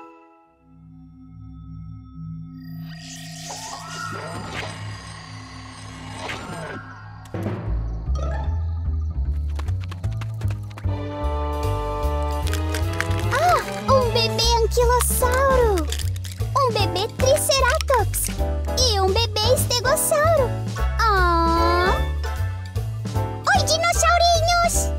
Um bebê anquilossauro, um bebê triceratops e um bebê estegossauro. Oi, dinossaurinhos!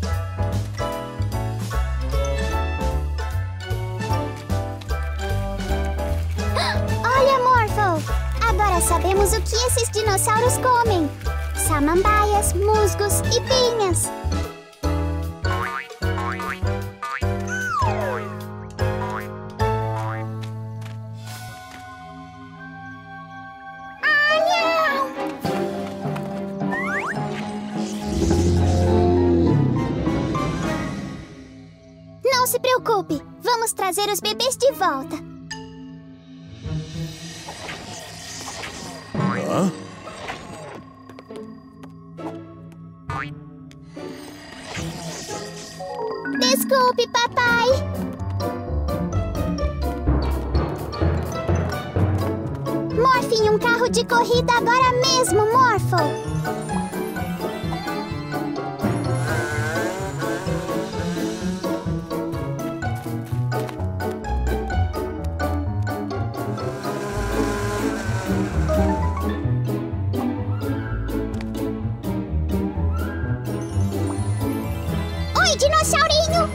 Olha, Morphle! Agora sabemos o que esses dinossauros comem. Samambaias, musgos e pinhas. Não se preocupe, vamos trazer os bebês de volta. Hã? Desculpe, papai. Morphe em um carro de corrida agora mesmo, Morphle. Oi, dinossaurinho!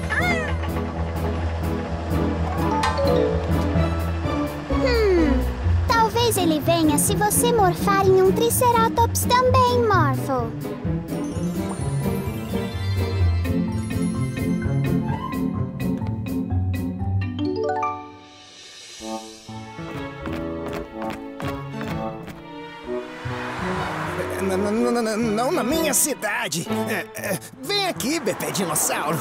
Talvez ele venha se você morfar em um Triceratops também, Morphle. Não na minha cidade. Vem aqui, bebê dinossauro.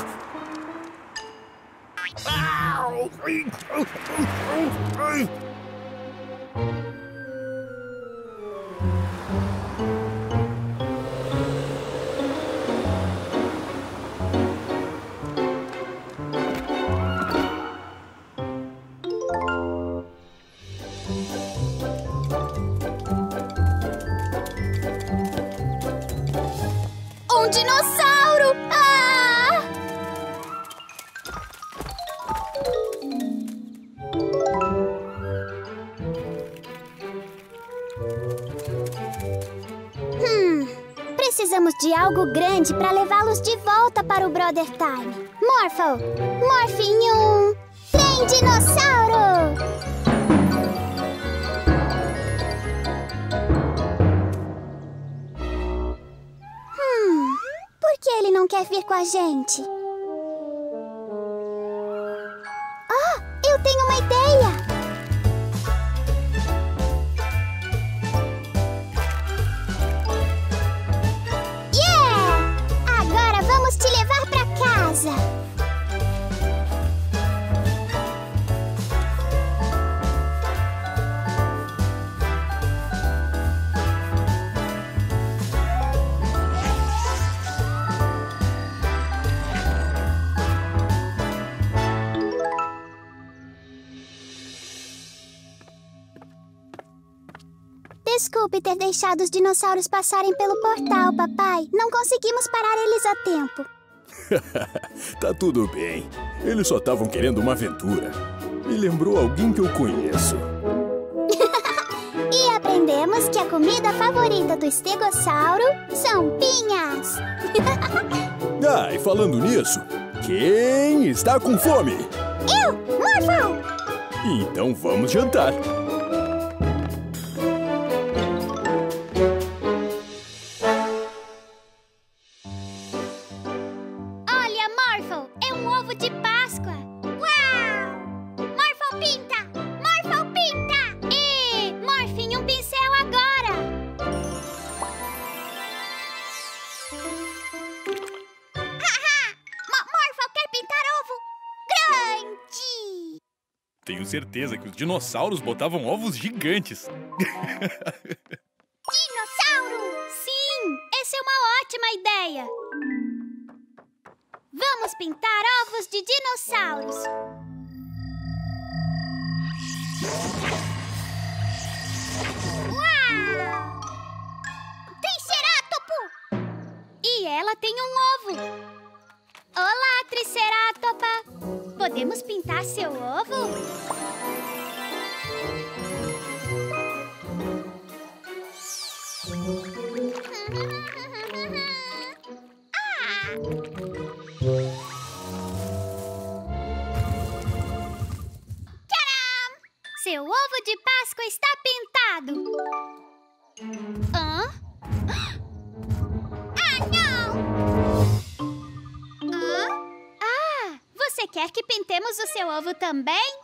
Um dinossauro! Ah! Precisamos de algo grande para levá-los de volta para o Brother Time. Morphle, morfe em um trem dinossauro! com a gente. Oh, eu tenho uma ideia! Vamos te levar pra casa. Desculpe ter deixado os dinossauros passarem pelo portal, papai. Não conseguimos parar eles a tempo. Tá tudo bem. Eles só estavam querendo uma aventura. Me lembrou alguém que eu conheço. E aprendemos que a comida favorita do estegossauro são pinhas. Ah, e falando nisso, quem está com fome? Eu, Morphle! Então vamos jantar. Tenho certeza que os dinossauros botavam ovos gigantes. Dinossauro! Sim, essa é uma ótima ideia. Vamos pintar ovos de dinossauros. Uau! Triceratopo! E ela tem um ovo. Olá, Triceratopa! Podemos pintar seu ovo? Tcharam! Seu ovo de Páscoa está pintado! Hã? Ah, não! Hã? Ah, você quer que pintemos o seu ovo também?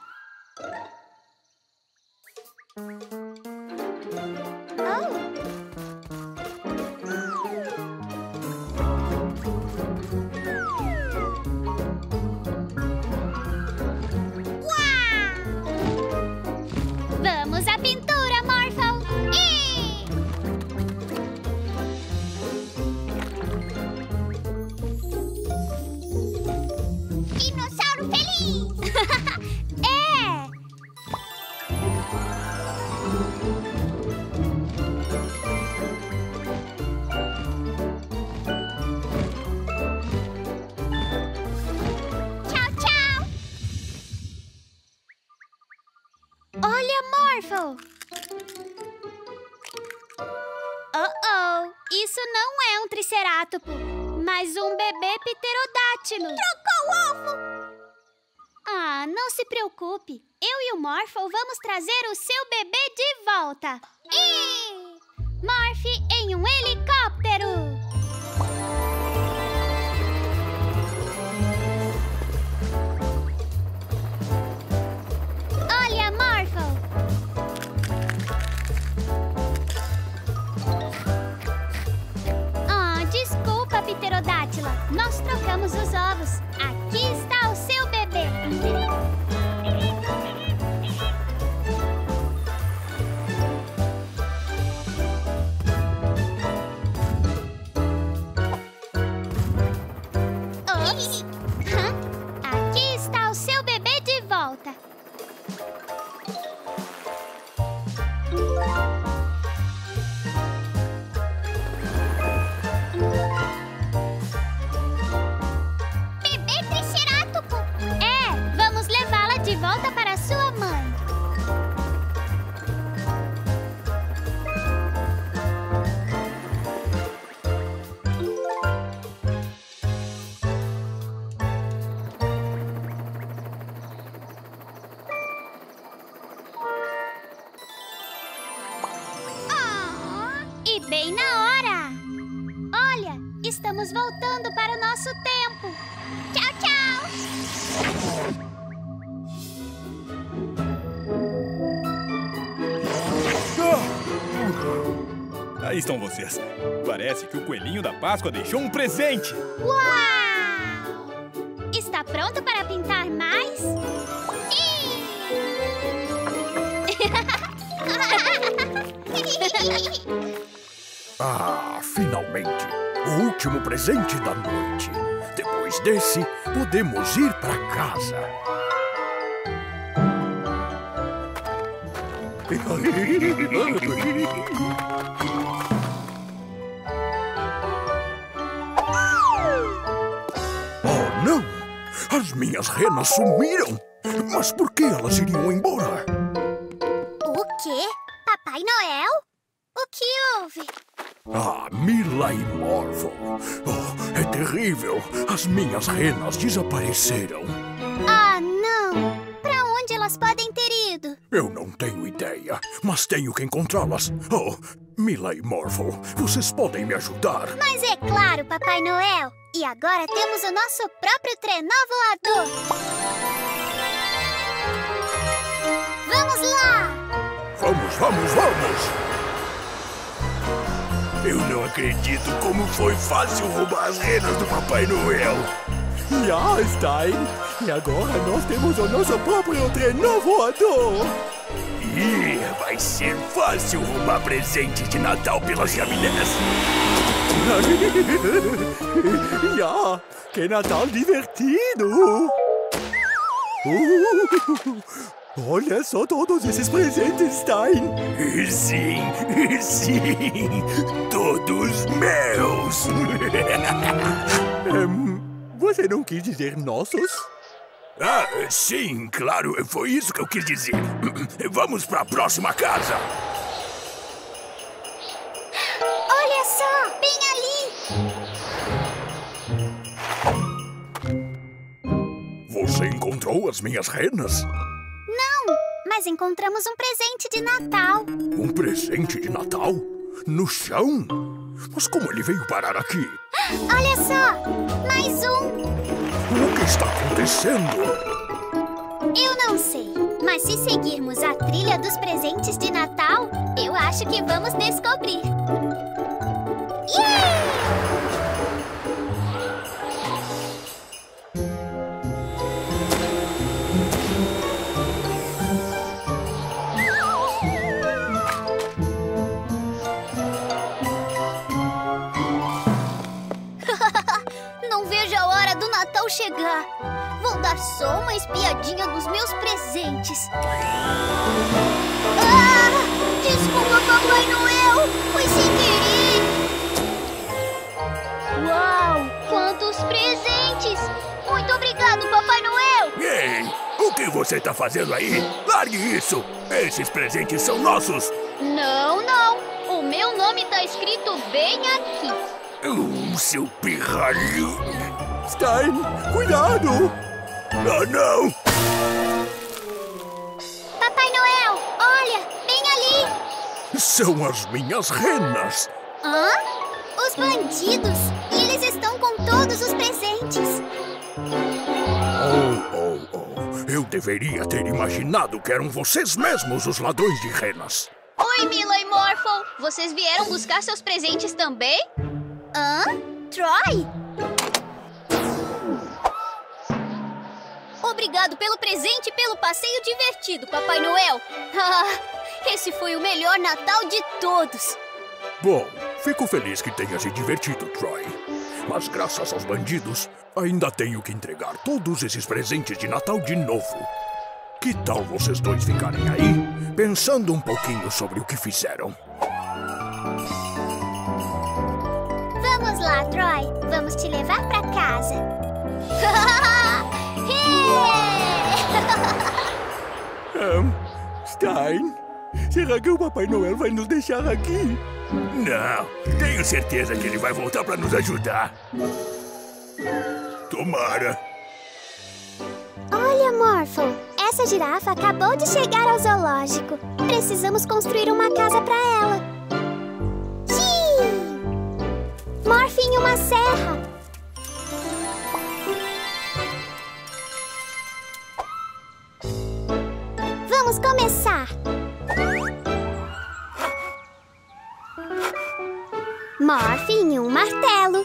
Vamos à pintura, Morphle! Dinossauro feliz! É! Tchau, tchau! Olha, Morphle! Oh, isso não é um tricerátopo, mas um bebê pterodátilo. Trocou o ovo! Ah, não se preocupe. Eu e o Morphle vamos trazer o seu bebê de volta. Morph em um helicóptero! Olha, Morphle! Ah, desculpa, pterodátila. Nós trocamos os ovos. Aqui está o seu bebê. Ops. Aqui está o seu bebê de volta. Bebê tricerátopo! É, vamos levá-la de volta para sua mãe. E bem na hora! Olha, estamos voltando para o nosso tempo. Tchau, tchau! Aí estão vocês. Parece que o coelhinho da Páscoa deixou um presente. Uau! Está pronto para pintar mais? Sim! Ah, finalmente! O último presente da noite. Depois desse, podemos ir para casa. Oh, não! As minhas renas sumiram! Mas por que elas iriam embora? O quê? Papai Noel? O que houve? Ah, Mila e Morphle. Oh, é terrível! As minhas renas desapareceram. Ah, não! Pra onde elas podem ter ido? Eu não tenho ideia, mas tenho que encontrá-las. Oh, Mila e Morphle, vocês podem me ajudar? Mas é claro, Papai Noel! E agora temos o nosso próprio trenó voador! Vamos lá! Vamos, vamos, vamos! Eu não acredito como foi fácil roubar as renas do Papai Noel. Já, Stein! E agora nós temos o nosso próprio trenó voador! E vai ser fácil roubar presentes de Natal pelas chaminés. Já! Que Natal divertido! Olha só todos esses presentes, Stein! Sim, sim! Todos meus! Você não quis dizer nossos? Ah, sim, claro, foi isso que eu quis dizer. Vamos para a próxima casa. Olha só, bem ali! Você encontrou as minhas renas? Não, mas encontramos um presente de Natal. Um presente de Natal? No chão? Mas como ele veio parar aqui? Olha só, mais um. O que está acontecendo? Eu não sei, mas se seguirmos a trilha dos presentes de Natal, eu acho que vamos descobrir. Yeah! Não vejo a hora do Natal chegar. Vou dar só uma espiadinha nos meus presentes. Ah! Desculpa, Papai Noel! Foi sem querer! Uau! Quantos presentes! Muito obrigado, Papai Noel! Ei, o que você está fazendo aí? Largue isso! Esses presentes são nossos! Não, não! O meu nome tá escrito bem aqui. Seu pirralho! Stein, cuidado! Ah, não! Papai Noel, olha, bem ali! São as minhas renas! Hã? Os bandidos! E eles estão com todos os presentes! Oh! Eu deveria ter imaginado que eram vocês mesmos os ladrões de renas! Oi, Mila e Morphle! Vocês vieram buscar seus presentes também? Hã? Troy? Obrigado pelo presente e pelo passeio divertido, Papai Noel! Ah, esse foi o melhor Natal de todos! Bom, fico feliz que tenha se divertido, Troy. Mas graças aos bandidos, ainda tenho que entregar todos esses presentes de Natal de novo. Que tal vocês dois ficarem aí, pensando um pouquinho sobre o que fizeram? Vamos lá, Troy. Vamos te levar pra casa. Stein, será que o Papai Noel vai nos deixar aqui? Não, tenho certeza que ele vai voltar pra nos ajudar. Tomara. Olha, Morphle, essa girafa acabou de chegar ao zoológico. Precisamos construir uma casa pra ela. Sim! Morphe em uma uma serra. Vamos começar. Morph em um martelo.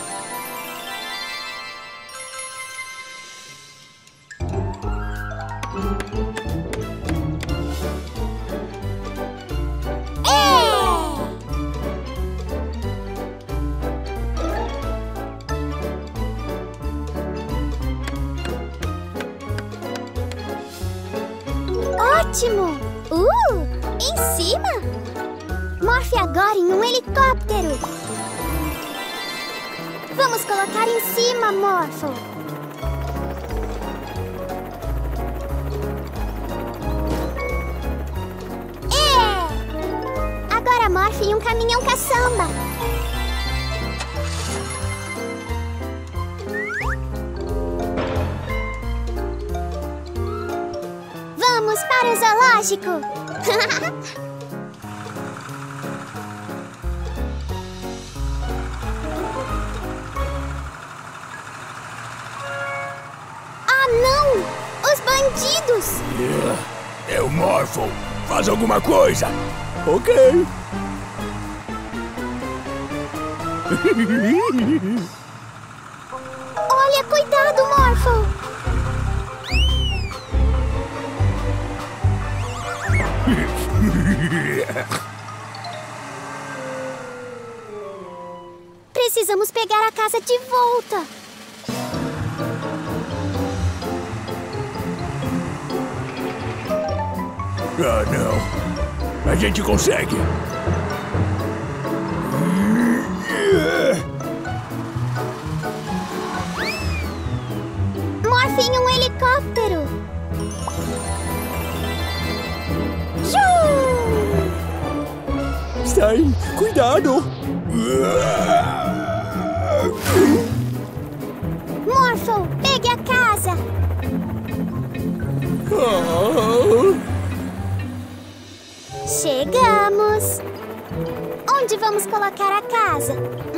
Ótimo! Em cima? Morphe agora em um helicóptero. Vamos colocar em cima, Morphle. Agora morphe em um caminhão caçamba. Vamos para o zoológico! Ah, não! Os bandidos! É o Morphle! Faz alguma coisa! Ok! Olha, cuidado, Morphle! Precisamos pegar a casa de volta. Ah, não. A gente consegue. Morphe em um helicóptero. Sai, cuidado! Morphle, pegue a casa. Chegamos. Onde vamos colocar a casa?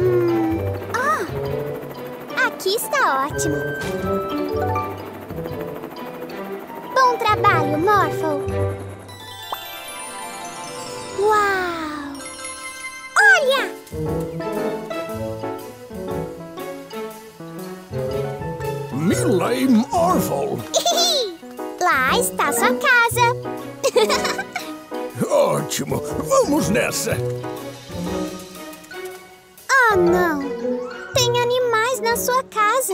Aqui está ótimo. Bom trabalho, Morphle. Uau! Olha! Mila e Morphle! Lá está sua casa. Ótimo! Vamos nessa! Oh, não! Tem animais na sua casa.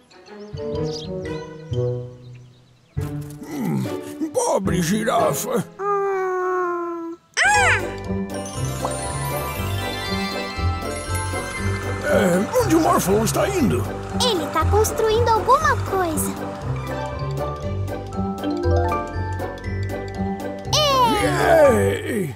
Pobre girafa! Onde o Morphle está indo? Ele está construindo alguma coisa. Ei!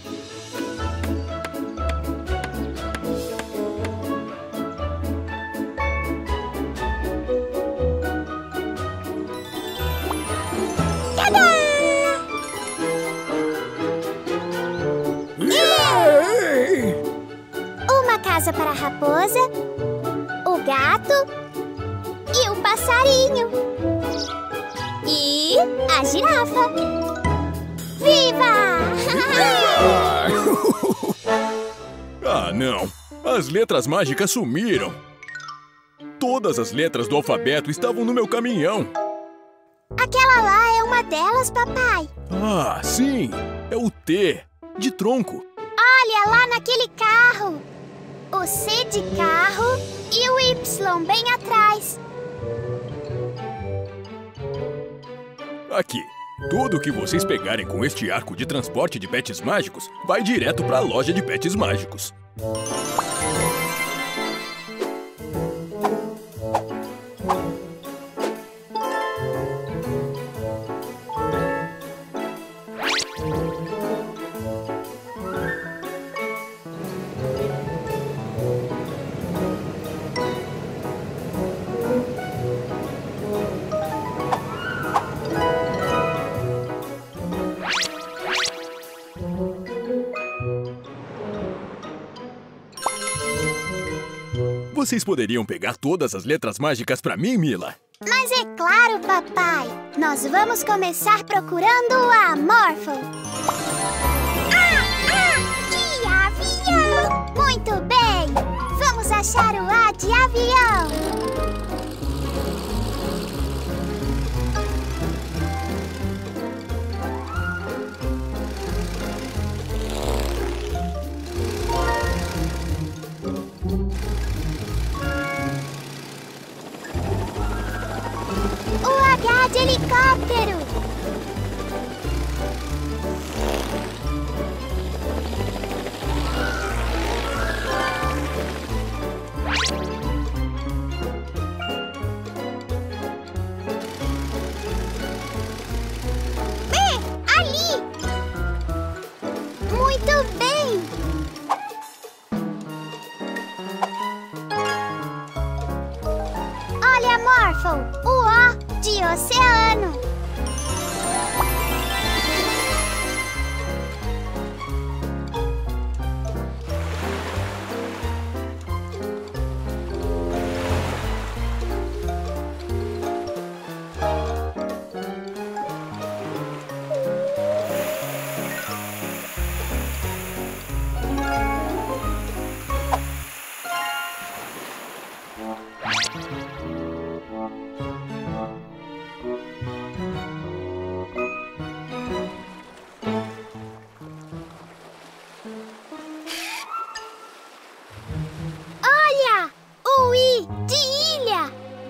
Uma casa para a raposa, o gato e o passarinho. E a girafa. Viva! Ah, não! As letras mágicas sumiram! Todas as letras do alfabeto estavam no meu caminhão! Aquela lá é uma delas, papai. Ah, sim! É o T, de tronco. Olha lá naquele carro. O C de carro e o Y bem atrás. Aqui. Tudo que vocês pegarem com este arco de transporte de pets mágicos vai direto para a loja de pets mágicos. vocês poderiam pegar todas as letras mágicas pra mim, Mila? Mas é claro, papai. Nós vamos começar procurando a Morphle. De avião! Muito bem! Vamos achar o A de avião. O H de helicóptero. B, ali. Muito bem. Olha, Morphle, o O de oceano. Olha! O I de ilha!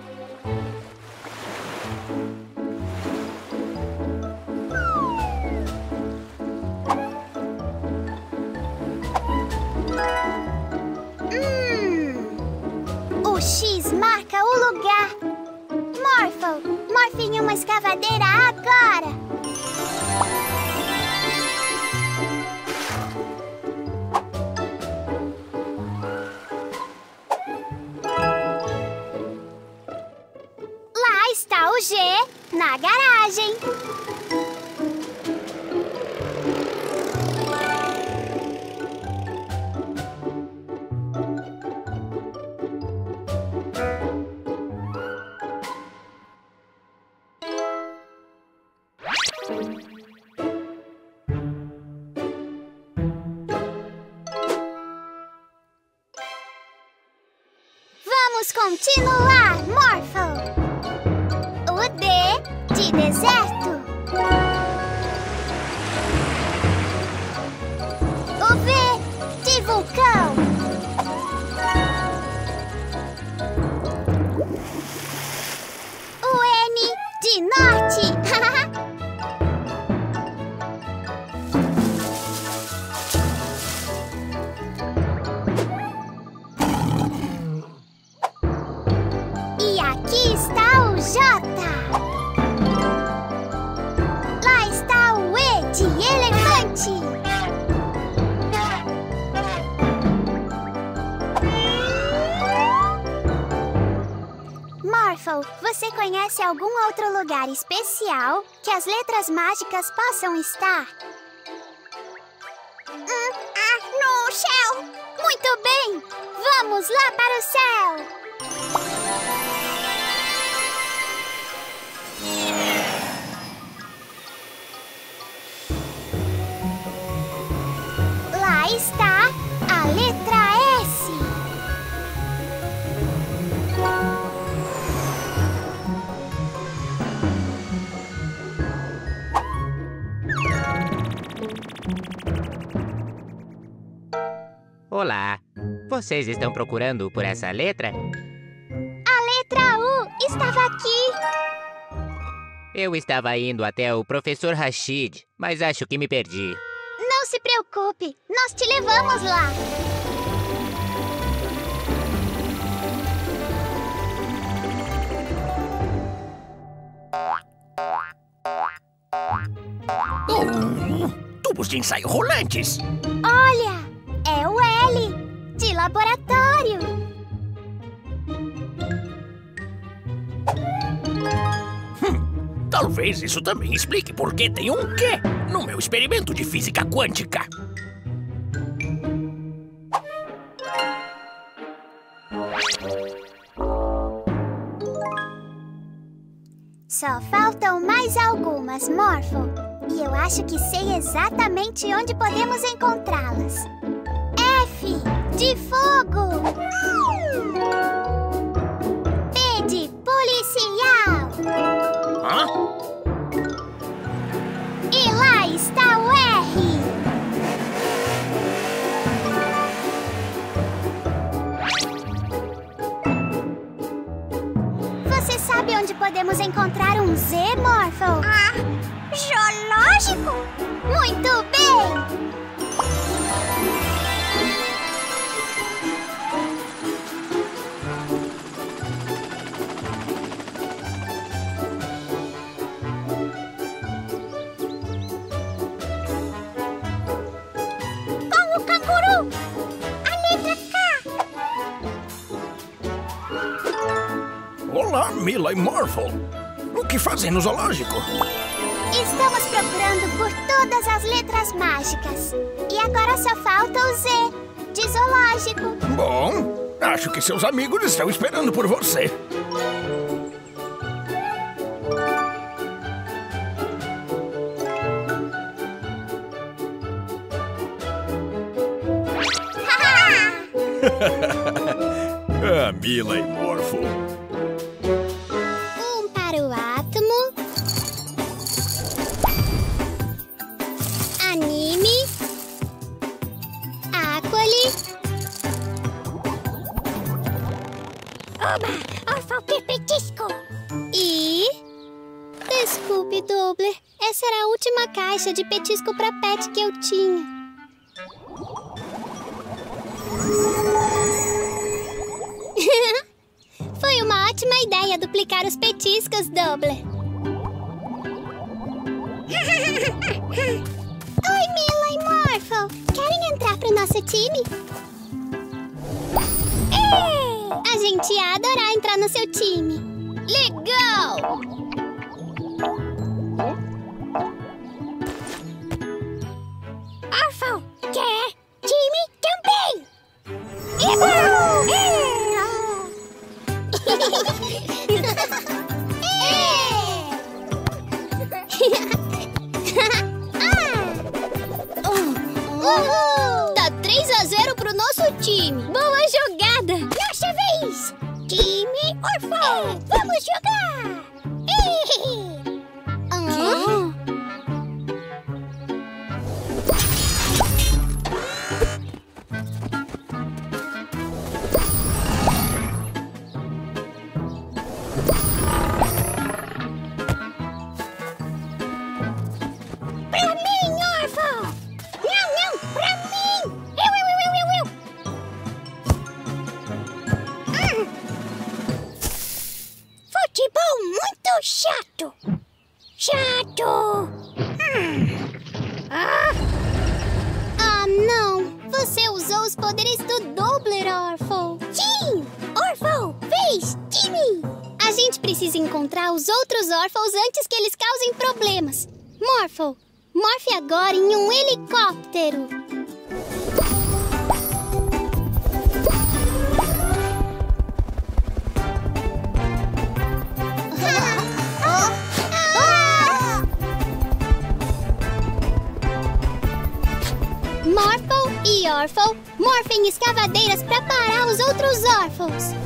O X marca o lugar. Morphle, morfe em uma escavadeira agora! Lá está o G na garagem. Vamos continuar, Morphle. O D de deserto. O V de vulcão. O N de norte. E aqui está o J. Lá está o E de elefante. Morphle, você conhece algum outro lugar especial que as letras mágicas possam estar? No céu! Muito bem! Vamos lá para o céu! Lá está a letra S. Olá, vocês estão procurando por essa letra? A letra U estava aqui. Eu estava indo até o professor Rashid, mas acho que me perdi. Não se preocupe, nós te levamos lá. Tubos de ensaio rolantes. Olha, é o L de laboratório. Talvez isso também explique por que tem um Q no meu experimento de física quântica. Só faltam mais algumas, Morphle. E eu acho que sei exatamente onde podemos encontrá-las. F de fogo. P de policial. Hã? E lá está o R. Você sabe onde podemos encontrar um Z, Morphle? Zoológico? Muito bem! Com o canguru! A letra K! Olá, Mila e Morphle. O que fazem no zoológico? Estamos procurando por todas as letras mágicas. E agora só falta o Z, de zoológico. Bom, acho que seus amigos estão esperando por você. Ah, Mila e Morphle. Um para o átomo. Anime. Aquali. Oba! Orphle quer petisco! E... Desculpe, Doubler. Essa era a última caixa de petisco pra pet que eu tinha. Foi uma ótima ideia duplicar os petiscos, Doubler. Oi, Mila e Morphle. Querem entrar pro nosso time? A gente ia adorar entrar no seu time. Legal! Orphle quer time também! Tá 3-0 pro nosso time. Boa jogada. Nossa vez. Time Orphle, vamos jogar. Pra mim, Orphle. Não, pra mim. Eu. Futebol muito chato. Ah, não. Você usou os poderes do Doubler, Orphle. Sim! Orphle, fez time! A gente precisa encontrar os outros Orphles antes que eles causem problemas. Morphle, morfe agora em um helicóptero. Morphle e Orphle morfem escavadeiras para parar os outros Orphles.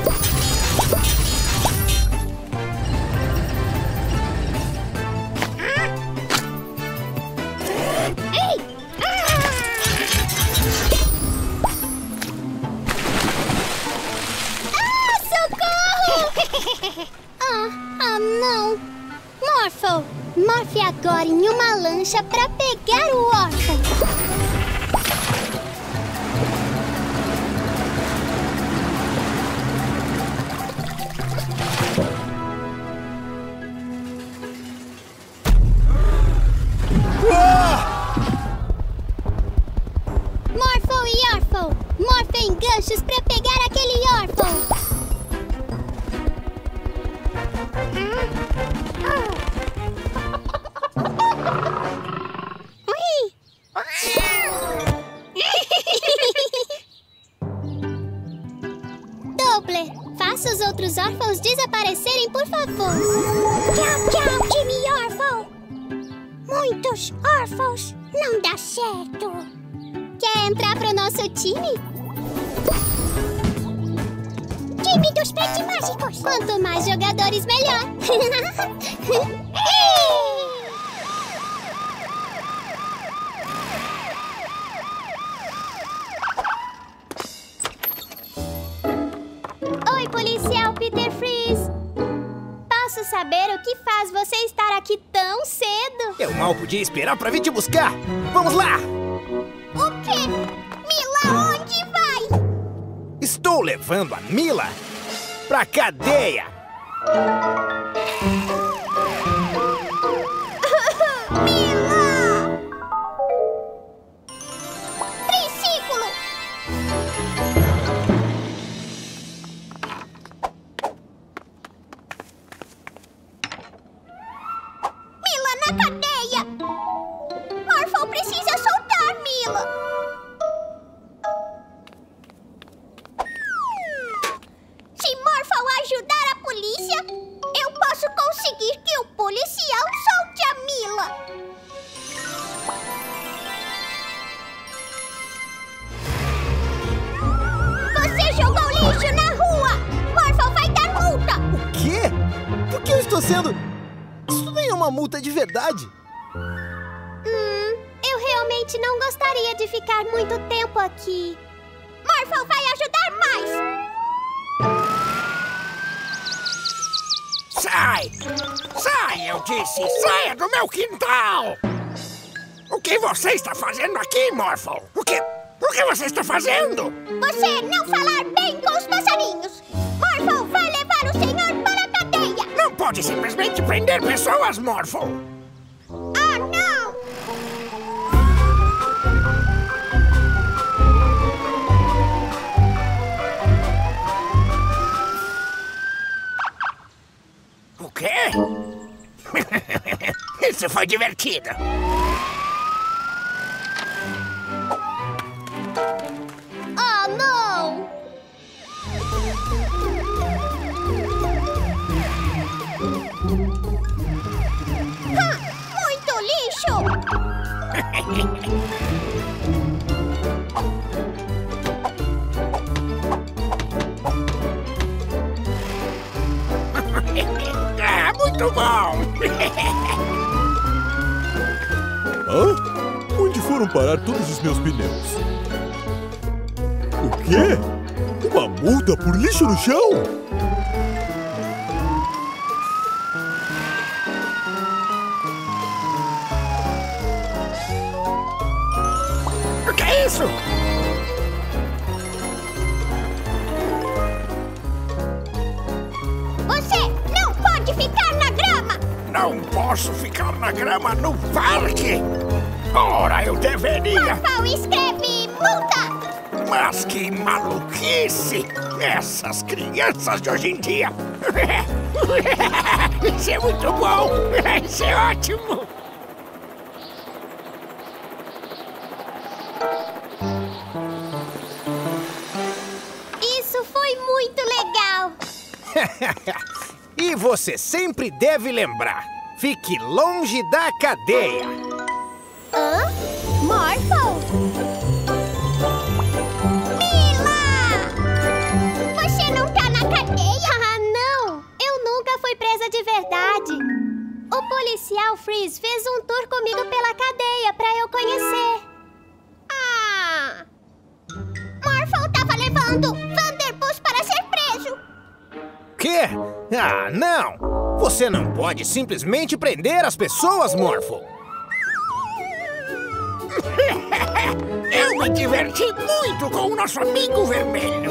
Socorro! Não! Morphle, morfe agora em uma lancha para pegar o Orphle. Morphle e Orphle, morfem ganchos para pegar aquele Orphle. Doubler, faça Faça os outros órfãos desaparecerem, por favor. Tchau, tchau, time órfão. Muitos órfãos não dá certo. Quer entrar pro nosso time? Time dos Pet Mágicos. Quanto mais jogadores, melhor. Oi, policial Peter Freeze. Posso saber o que faz você estar aqui tão cedo? Eu mal podia esperar pra vir te buscar. Vamos lá! O quê? Mila, onde vai? Estou levando a Mila pra cadeia. Mila! Triciclo! Mila na cadeia! Morphle precisa soltar Mila! Se Morphle ajudar a polícia, eu posso conseguir que o policial solte a Mila! Você jogou lixo na rua! Morphle vai dar multa! O quê? Por que eu estou sendo... Isso nem é uma multa de verdade. Eu realmente não gostaria de ficar muito tempo aqui. Morphle vai ajudar mais! Sai! Sai, eu disse! Saia do meu quintal! O que você está fazendo aqui, Morphle? O que você está fazendo? Você não falar bem com os passarinhos! Morphle vai levar o senhor para a cadeia! Não pode simplesmente prender pessoas, Morphle! Ah, não! O quê? Isso foi divertido! Oh, não! Muito lixo! Ah, muito bom! Hã? Onde foram parar todos os meus pneus? O quê? Uma multa por lixo no chão? O que é isso? Você não pode ficar na grama! Não posso ficar na grama no parque! Ora, eu deveria! Morphle escreve multa! Mas que maluquice! Essas crianças de hoje em dia! Isso é muito bom! Isso é ótimo! Isso foi muito legal! E você sempre deve lembrar: fique longe da cadeia. Hã? Morphle? Mila! Você não tá na cadeia? Ah, não! Eu nunca fui presa de verdade. O policial Freeze fez um tour comigo pela cadeia pra eu conhecer. Ah! Morphle tava levando Vanderpuss para ser preso! Quê? Ah, não! Você não pode simplesmente prender as pessoas, Morphle. Eu me diverti muito com o nosso amigo vermelho.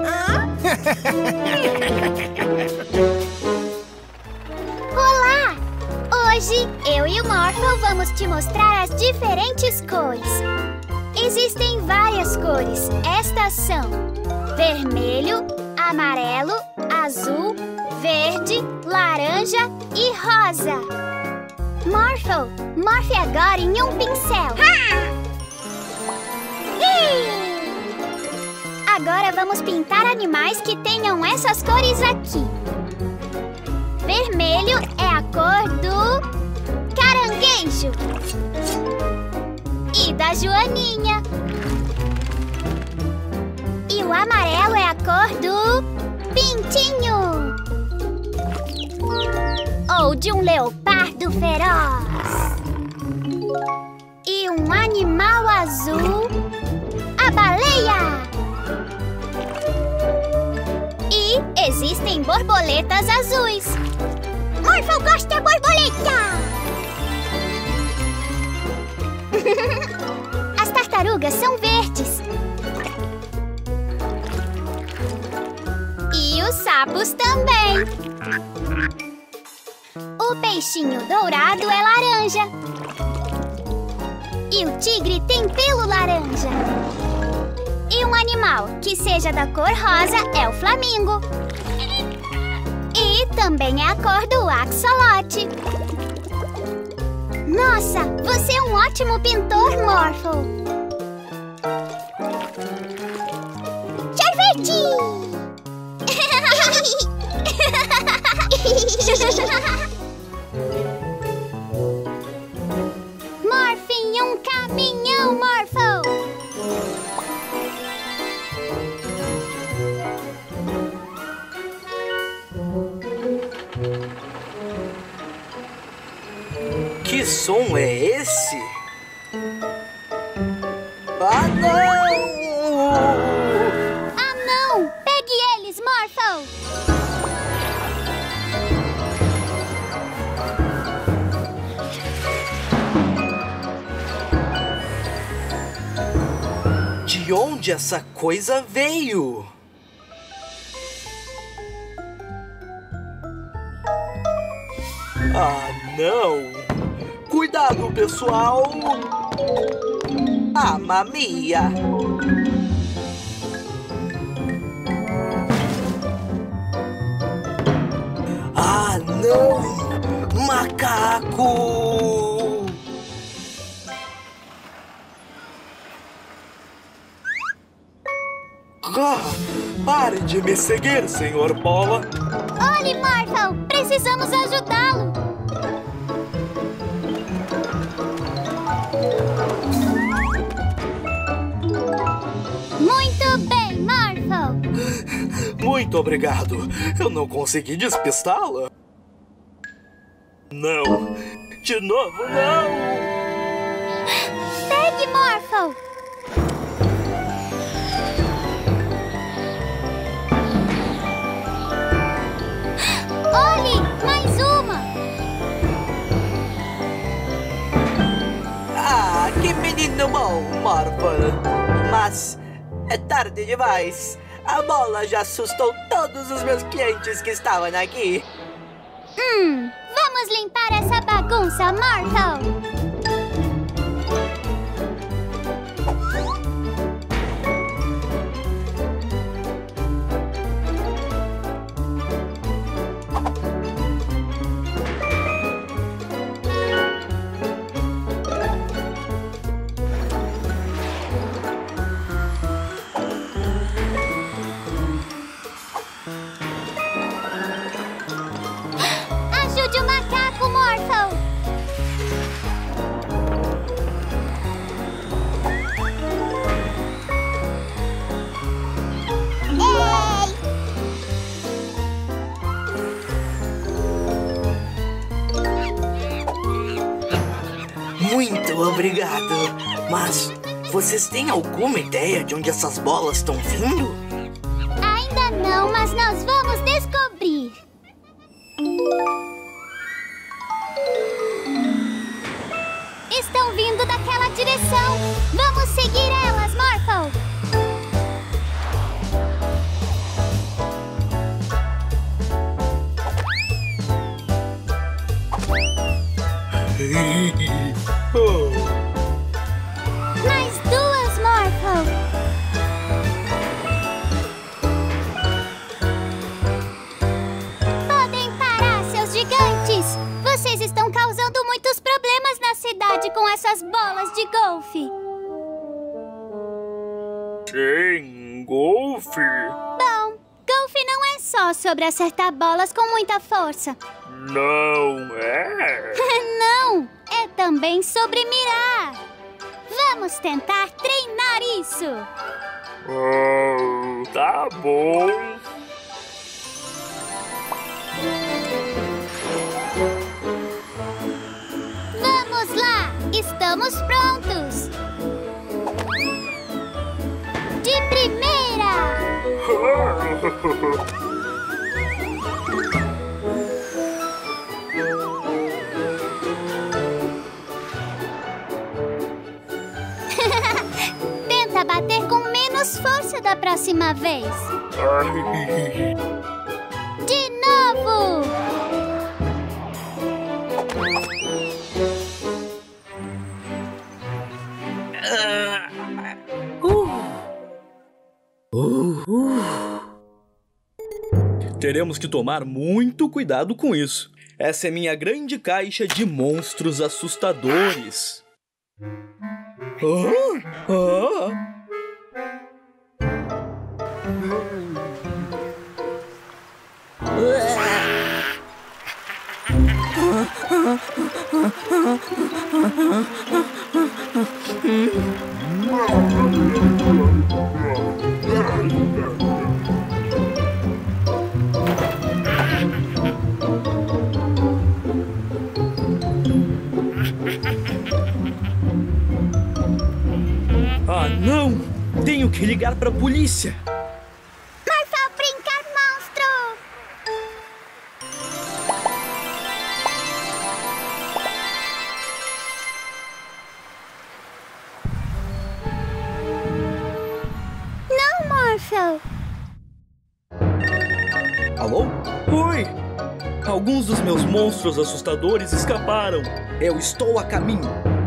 Olá! Hoje, eu e o Morphle vamos te mostrar as diferentes cores. Existem várias cores. Estas são vermelho, amarelo, azul, verde, laranja e rosa. Morphle, morfe agora em um pincel. Agora vamos pintar animais que tenham essas cores aqui. Vermelho é a cor do caranguejo e da joaninha. E o amarelo é a cor do pintinho ou de um leopardo feroz. E um animal azul, a baleia. E existem borboletas azuis. Morphle gosta de borboleta! As tartarugas são verdes. E os sapos também. O peixinho dourado é laranja. E o tigre tem pelo laranja. E um animal que seja da cor rosa é o flamingo. E também é a cor do axolote. Nossa, você é um ótimo pintor, Morphle. Sorvete! Morphin, um caminhão, Morphle! Que som é esse? Ah, não! Ah, não! Pegue eles, Morphle! De onde essa coisa veio? Ah, não! Cuidado, pessoal! Ah, mamma mia! Ah, não! Macaco! Ah, pare de me seguir, Sr. Bola! Olhe, Morphle! Precisamos ajudá-lo! Muito bem, Morphle! Muito obrigado! Eu não consegui despistá-la! Não! De novo, não! Pegue, Morphle! Olhe! Mais uma! Ah, que menino bom, Morphle! Mas é tarde demais! A bola já assustou todos os meus clientes que estavam aqui! Vamos limpar essa bagunça, Morphle! Ajude o macaco, Morphle! Muito obrigado! Mas vocês têm alguma ideia de onde essas bolas estão vindo? Ainda não, mas nós vamos descobrir! Estão vindo daquela direção! Vamos seguir elas, Morphle! Mais duas, Morphle! Podem parar, seus gigantes! Vocês estão causando muitos problemas na cidade com essas bolas de golfe. Tem golfe? Bom, golfe não é só sobre acertar bolas com muita força. Não é? Não, é também sobre mirar. Vamos tentar treinar isso. Tá bom. Vamos lá, estamos prontos. De primeira! Tenta bater com menos força da próxima vez. De novo! Teremos que tomar muito cuidado com isso. Essa é minha grande caixa de monstros assustadores. Ah, não! Tenho que ligar para a polícia. Morphle brincar, monstro! Não, Morphle! Alô? Oi! Alguns dos meus monstros assustadores escaparam. Eu estou a caminho.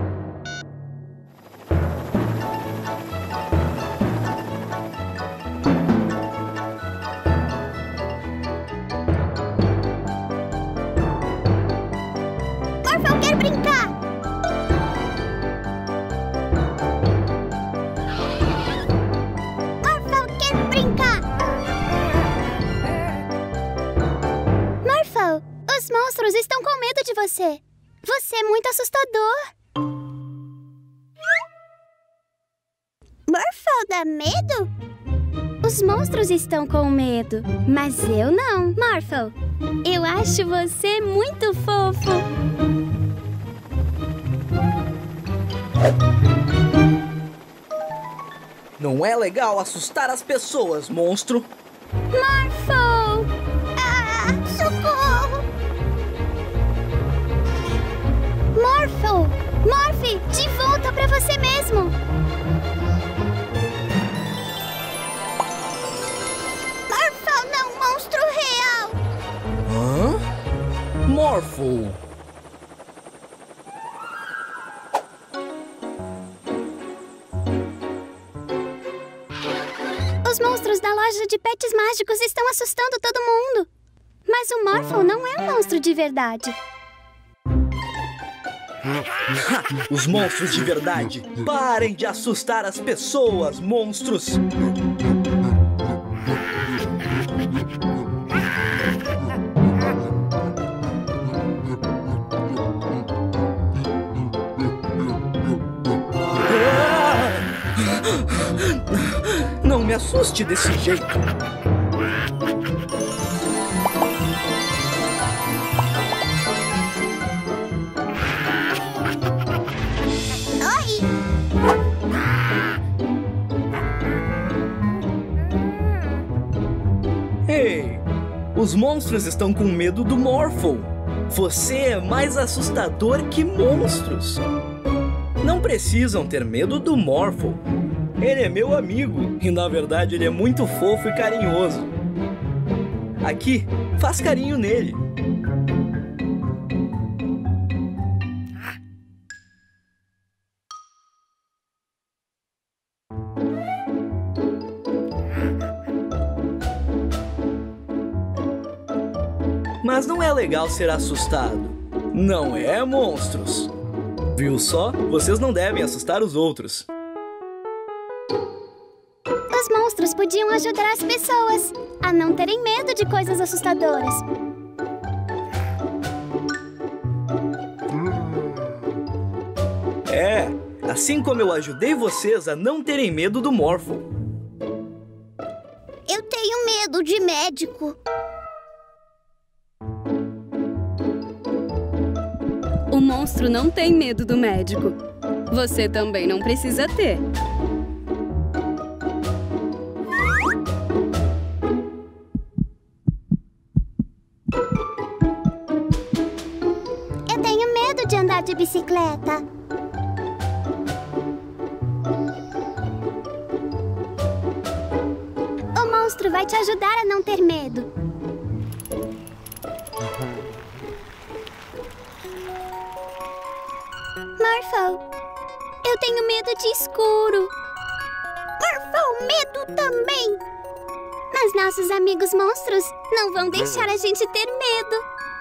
Morphle quer brincar! Morphle quer brincar! Morphle, os monstros estão com medo de você. Você é muito assustador. Morphle dá medo? Os monstros estão com medo, mas eu não. Morphle, eu acho você muito fofo. Não é legal assustar as pessoas, monstro. Morphle! Ah, socorro! Morphle! Morphe, de volta pra você mesmo! Morphle não, monstro real! Hã? Morphle! Os monstros da loja de pets mágicos estão assustando todo mundo. Mas o Morphle não é um monstro de verdade. Os monstros de verdade, parem de assustar as pessoas, monstros! Não me assuste desse jeito. Ei, os monstros estão com medo do Morphle. Você é mais assustador que monstros. Não precisam ter medo do Morphle. Ele é meu amigo e, na verdade, ele é muito fofo e carinhoso. Aqui, faz carinho nele. Mas não é legal ser assustado. Não é, monstros? Viu só? Vocês não devem assustar os outros. Os monstros podiam ajudar as pessoas a não terem medo de coisas assustadoras. É, assim como eu ajudei vocês a não terem medo do Morphle. Eu tenho medo de médico. O monstro não tem medo do médico. Você também não precisa ter. Eu tenho medo de andar de bicicleta. O monstro vai te ajudar a não ter medo. Morphle, eu tenho medo de escuro. Morphle, medo também. Mas nossos amigos monstros não vão deixar a gente ter medo.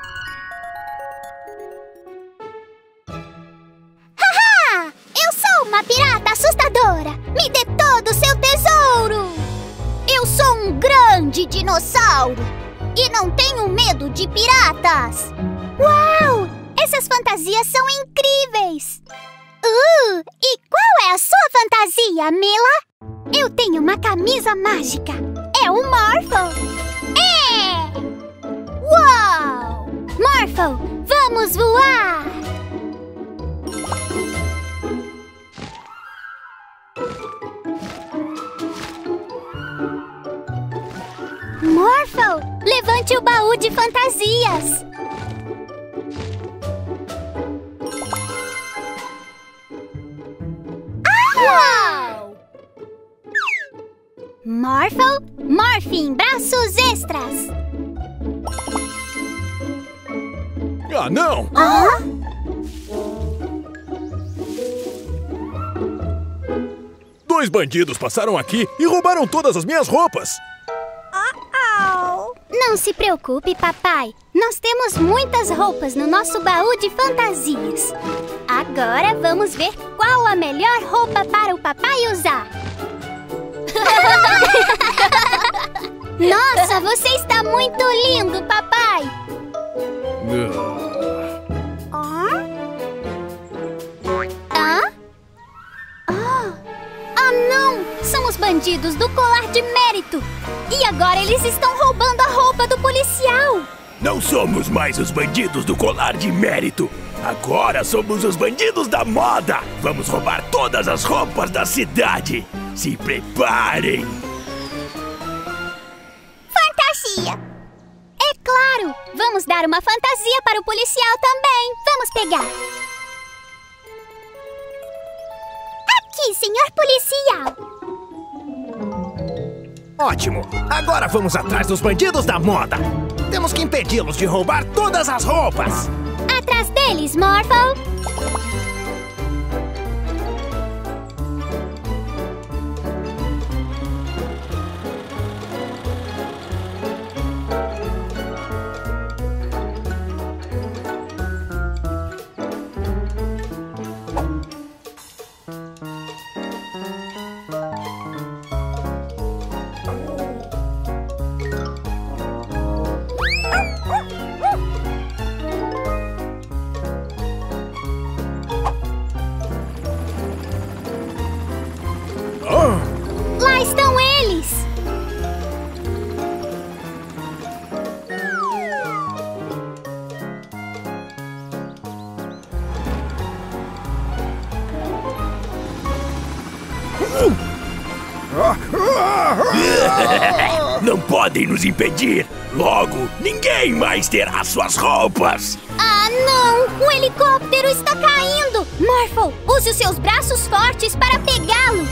Haha! Eu sou uma pirata assustadora. Me dê todo o seu tesouro. Eu sou um grande dinossauro e não tenho medo de piratas. Uau! Essas fantasias são incríveis! E qual é a sua fantasia, Mila? Eu tenho uma camisa mágica! É o Morphle! É! Uau! Morphle, vamos voar! Morphle, levante o baú de fantasias! Uau! Morphle, morfe em braços extras! Ah, não! Dois bandidos passaram aqui e roubaram todas as minhas roupas! Não se preocupe, papai. Nós temos muitas roupas no nosso baú de fantasias. Agora vamos ver qual a melhor roupa para o papai usar. Nossa, você está muito lindo, papai! Não! São os bandidos do colar de mérito! E agora eles estão roubando a roupa do policial! Não somos mais os bandidos do colar de mérito! Agora somos os bandidos da moda! Vamos roubar todas as roupas da cidade! Se preparem! Fantasia! É claro! Vamos dar uma fantasia para o policial também! Vamos pegar! Aqui, senhor policial! Ótimo! Agora vamos atrás dos bandidos da moda! Temos que impedi-los de roubar todas as roupas! Atrás deles, Morphle! Lá estão eles! Não podem nos impedir! Logo, ninguém mais terá suas roupas! Ah, não! O helicóptero está caindo! Morphle, use os seus braços fortes para pegá-lo!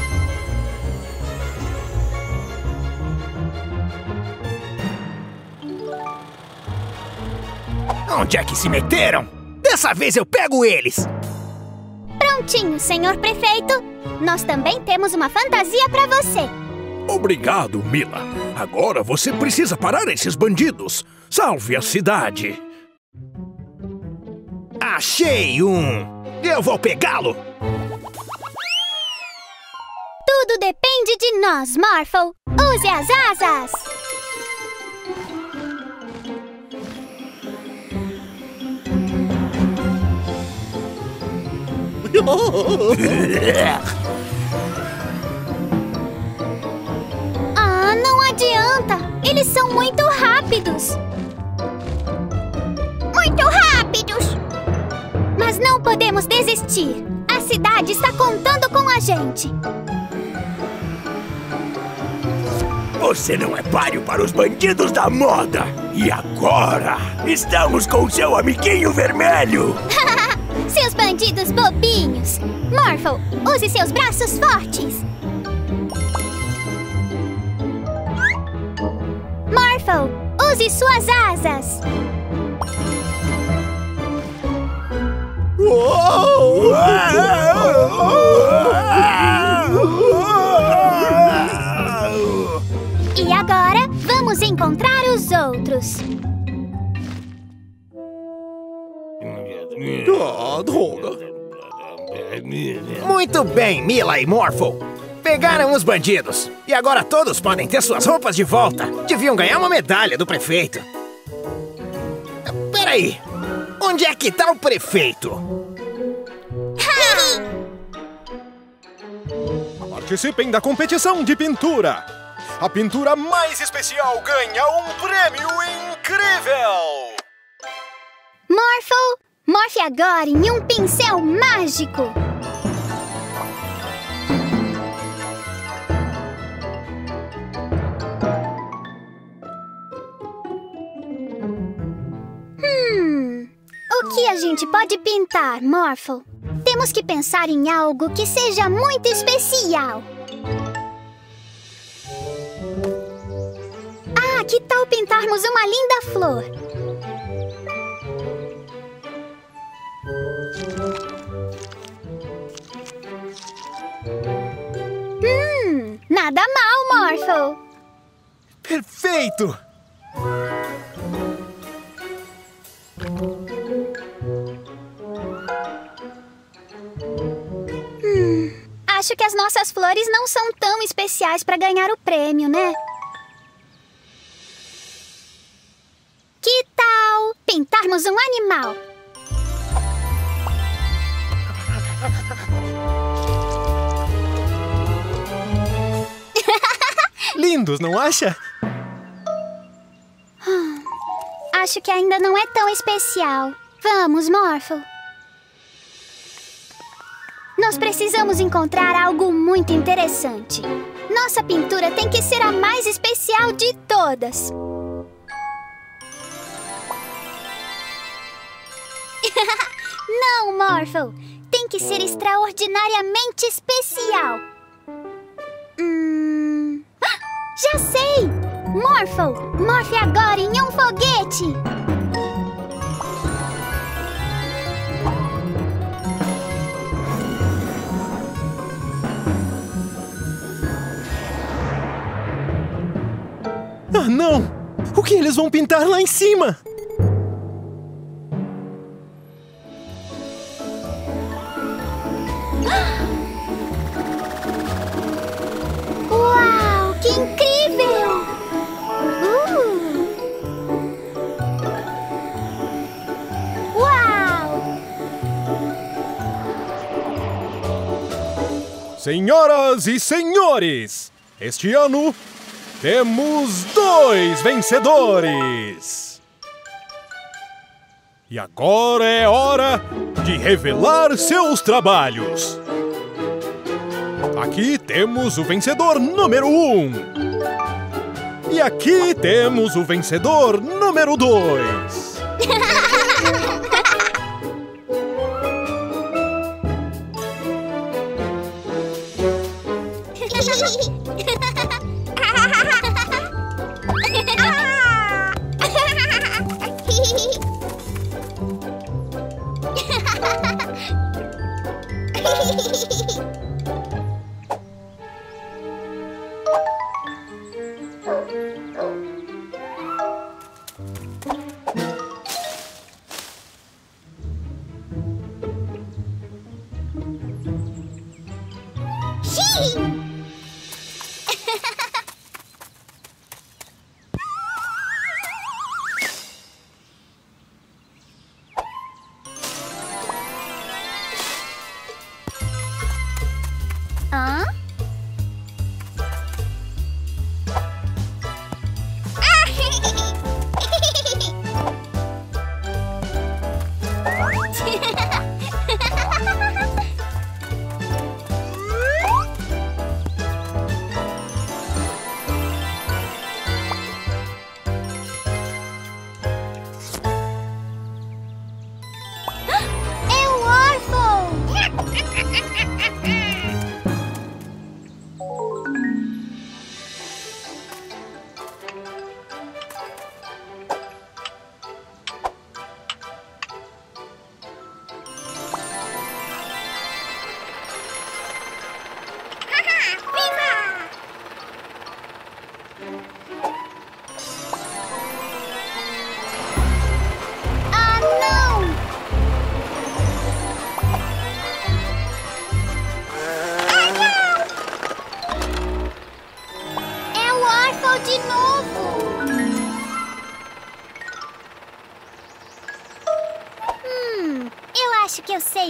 Onde é que se meteram? Dessa vez eu pego eles! Prontinho, senhor prefeito! Nós também temos uma fantasia para você! Obrigado, Mila. Agora você precisa parar esses bandidos. Salve a cidade. Achei um! Eu vou pegá-lo! Tudo depende de nós, Morphle. Use as asas. Ah, não adianta. Eles são muito rápidos. Muito rápidos! Mas não podemos desistir. A cidade está contando com a gente. Você não é páreo para os bandidos da moda. E agora, estamos com seu amiguinho vermelho. Seus bandidos bobinhos. Morphle, use seus braços fortes. Morphle, use suas asas. E agora, vamos encontrar os outros. Droga. Muito bem, Mila e Morphle. Pegaram os bandidos. E agora todos podem ter suas roupas de volta. Deviam ganhar uma medalha do prefeito. Peraí. Onde é que tá o prefeito? Participem da competição de pintura. A pintura mais especial ganha um prêmio incrível. Morphle, morfe agora em um pincel mágico. O que a gente pode pintar, Morphle? Temos que pensar em algo que seja muito especial. Ah, que tal pintarmos uma linda flor? Nada mal, Morphle. Perfeito! Acho que as nossas flores não são tão especiais para ganhar o prêmio, né? Que tal pintarmos um animal? Lindos, não acha? Acho que ainda não é tão especial. Vamos, Morphle. Nós precisamos encontrar algo muito interessante. Nossa pintura tem que ser a mais especial de todas. Não, Morphle. Tem que ser extraordinariamente especial. Já sei! Morphle, morfe agora em um foguete! Ah, não! O que eles vão pintar lá em cima? Uau! Que incrível! Uau! Senhoras e senhores, este ano temos 2 vencedores! E agora é hora de revelar seus trabalhos! Aqui temos o vencedor número 1. E aqui temos o vencedor número 2.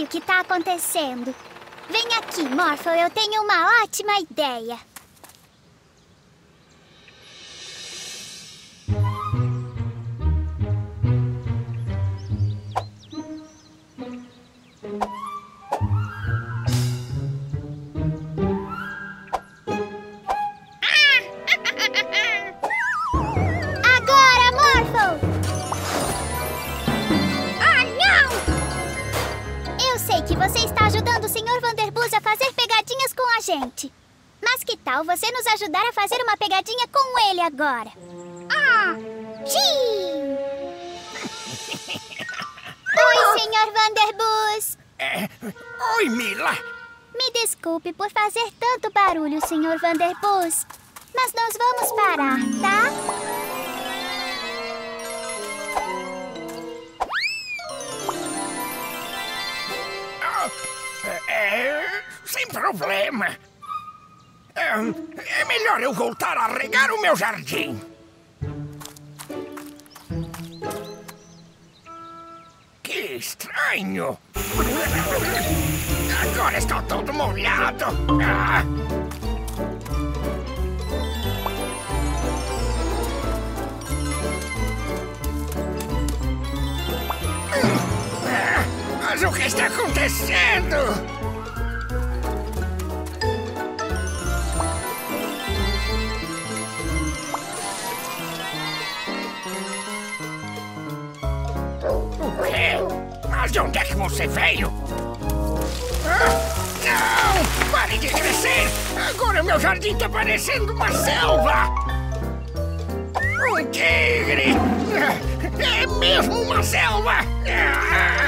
sei o que tá acontecendo. Vem aqui, Morphle, eu tenho uma ótima ideia. Agora, Morphle! Ah, não! Eu sei que você está ajudando o Sr. Vanderbus a fazer pegadinhas com a gente. Mas que tal você nos ajudar a fazer uma pegadinha com ele agora? Ah! Sim! Oi, Sr. Vanderbus! Oi, Mila! Me desculpe por fazer tanto barulho, Sr. Vanderbus. Mas nós vamos parar, tá? Sem problema. É melhor eu voltar a regar o meu jardim. Que estranho. Agora estou todo molhado. Mas o que está acontecendo? O quê? Mas de onde é que você veio? Não! Pare de crescer! Agora meu jardim está parecendo uma selva! Um tigre! É mesmo uma selva!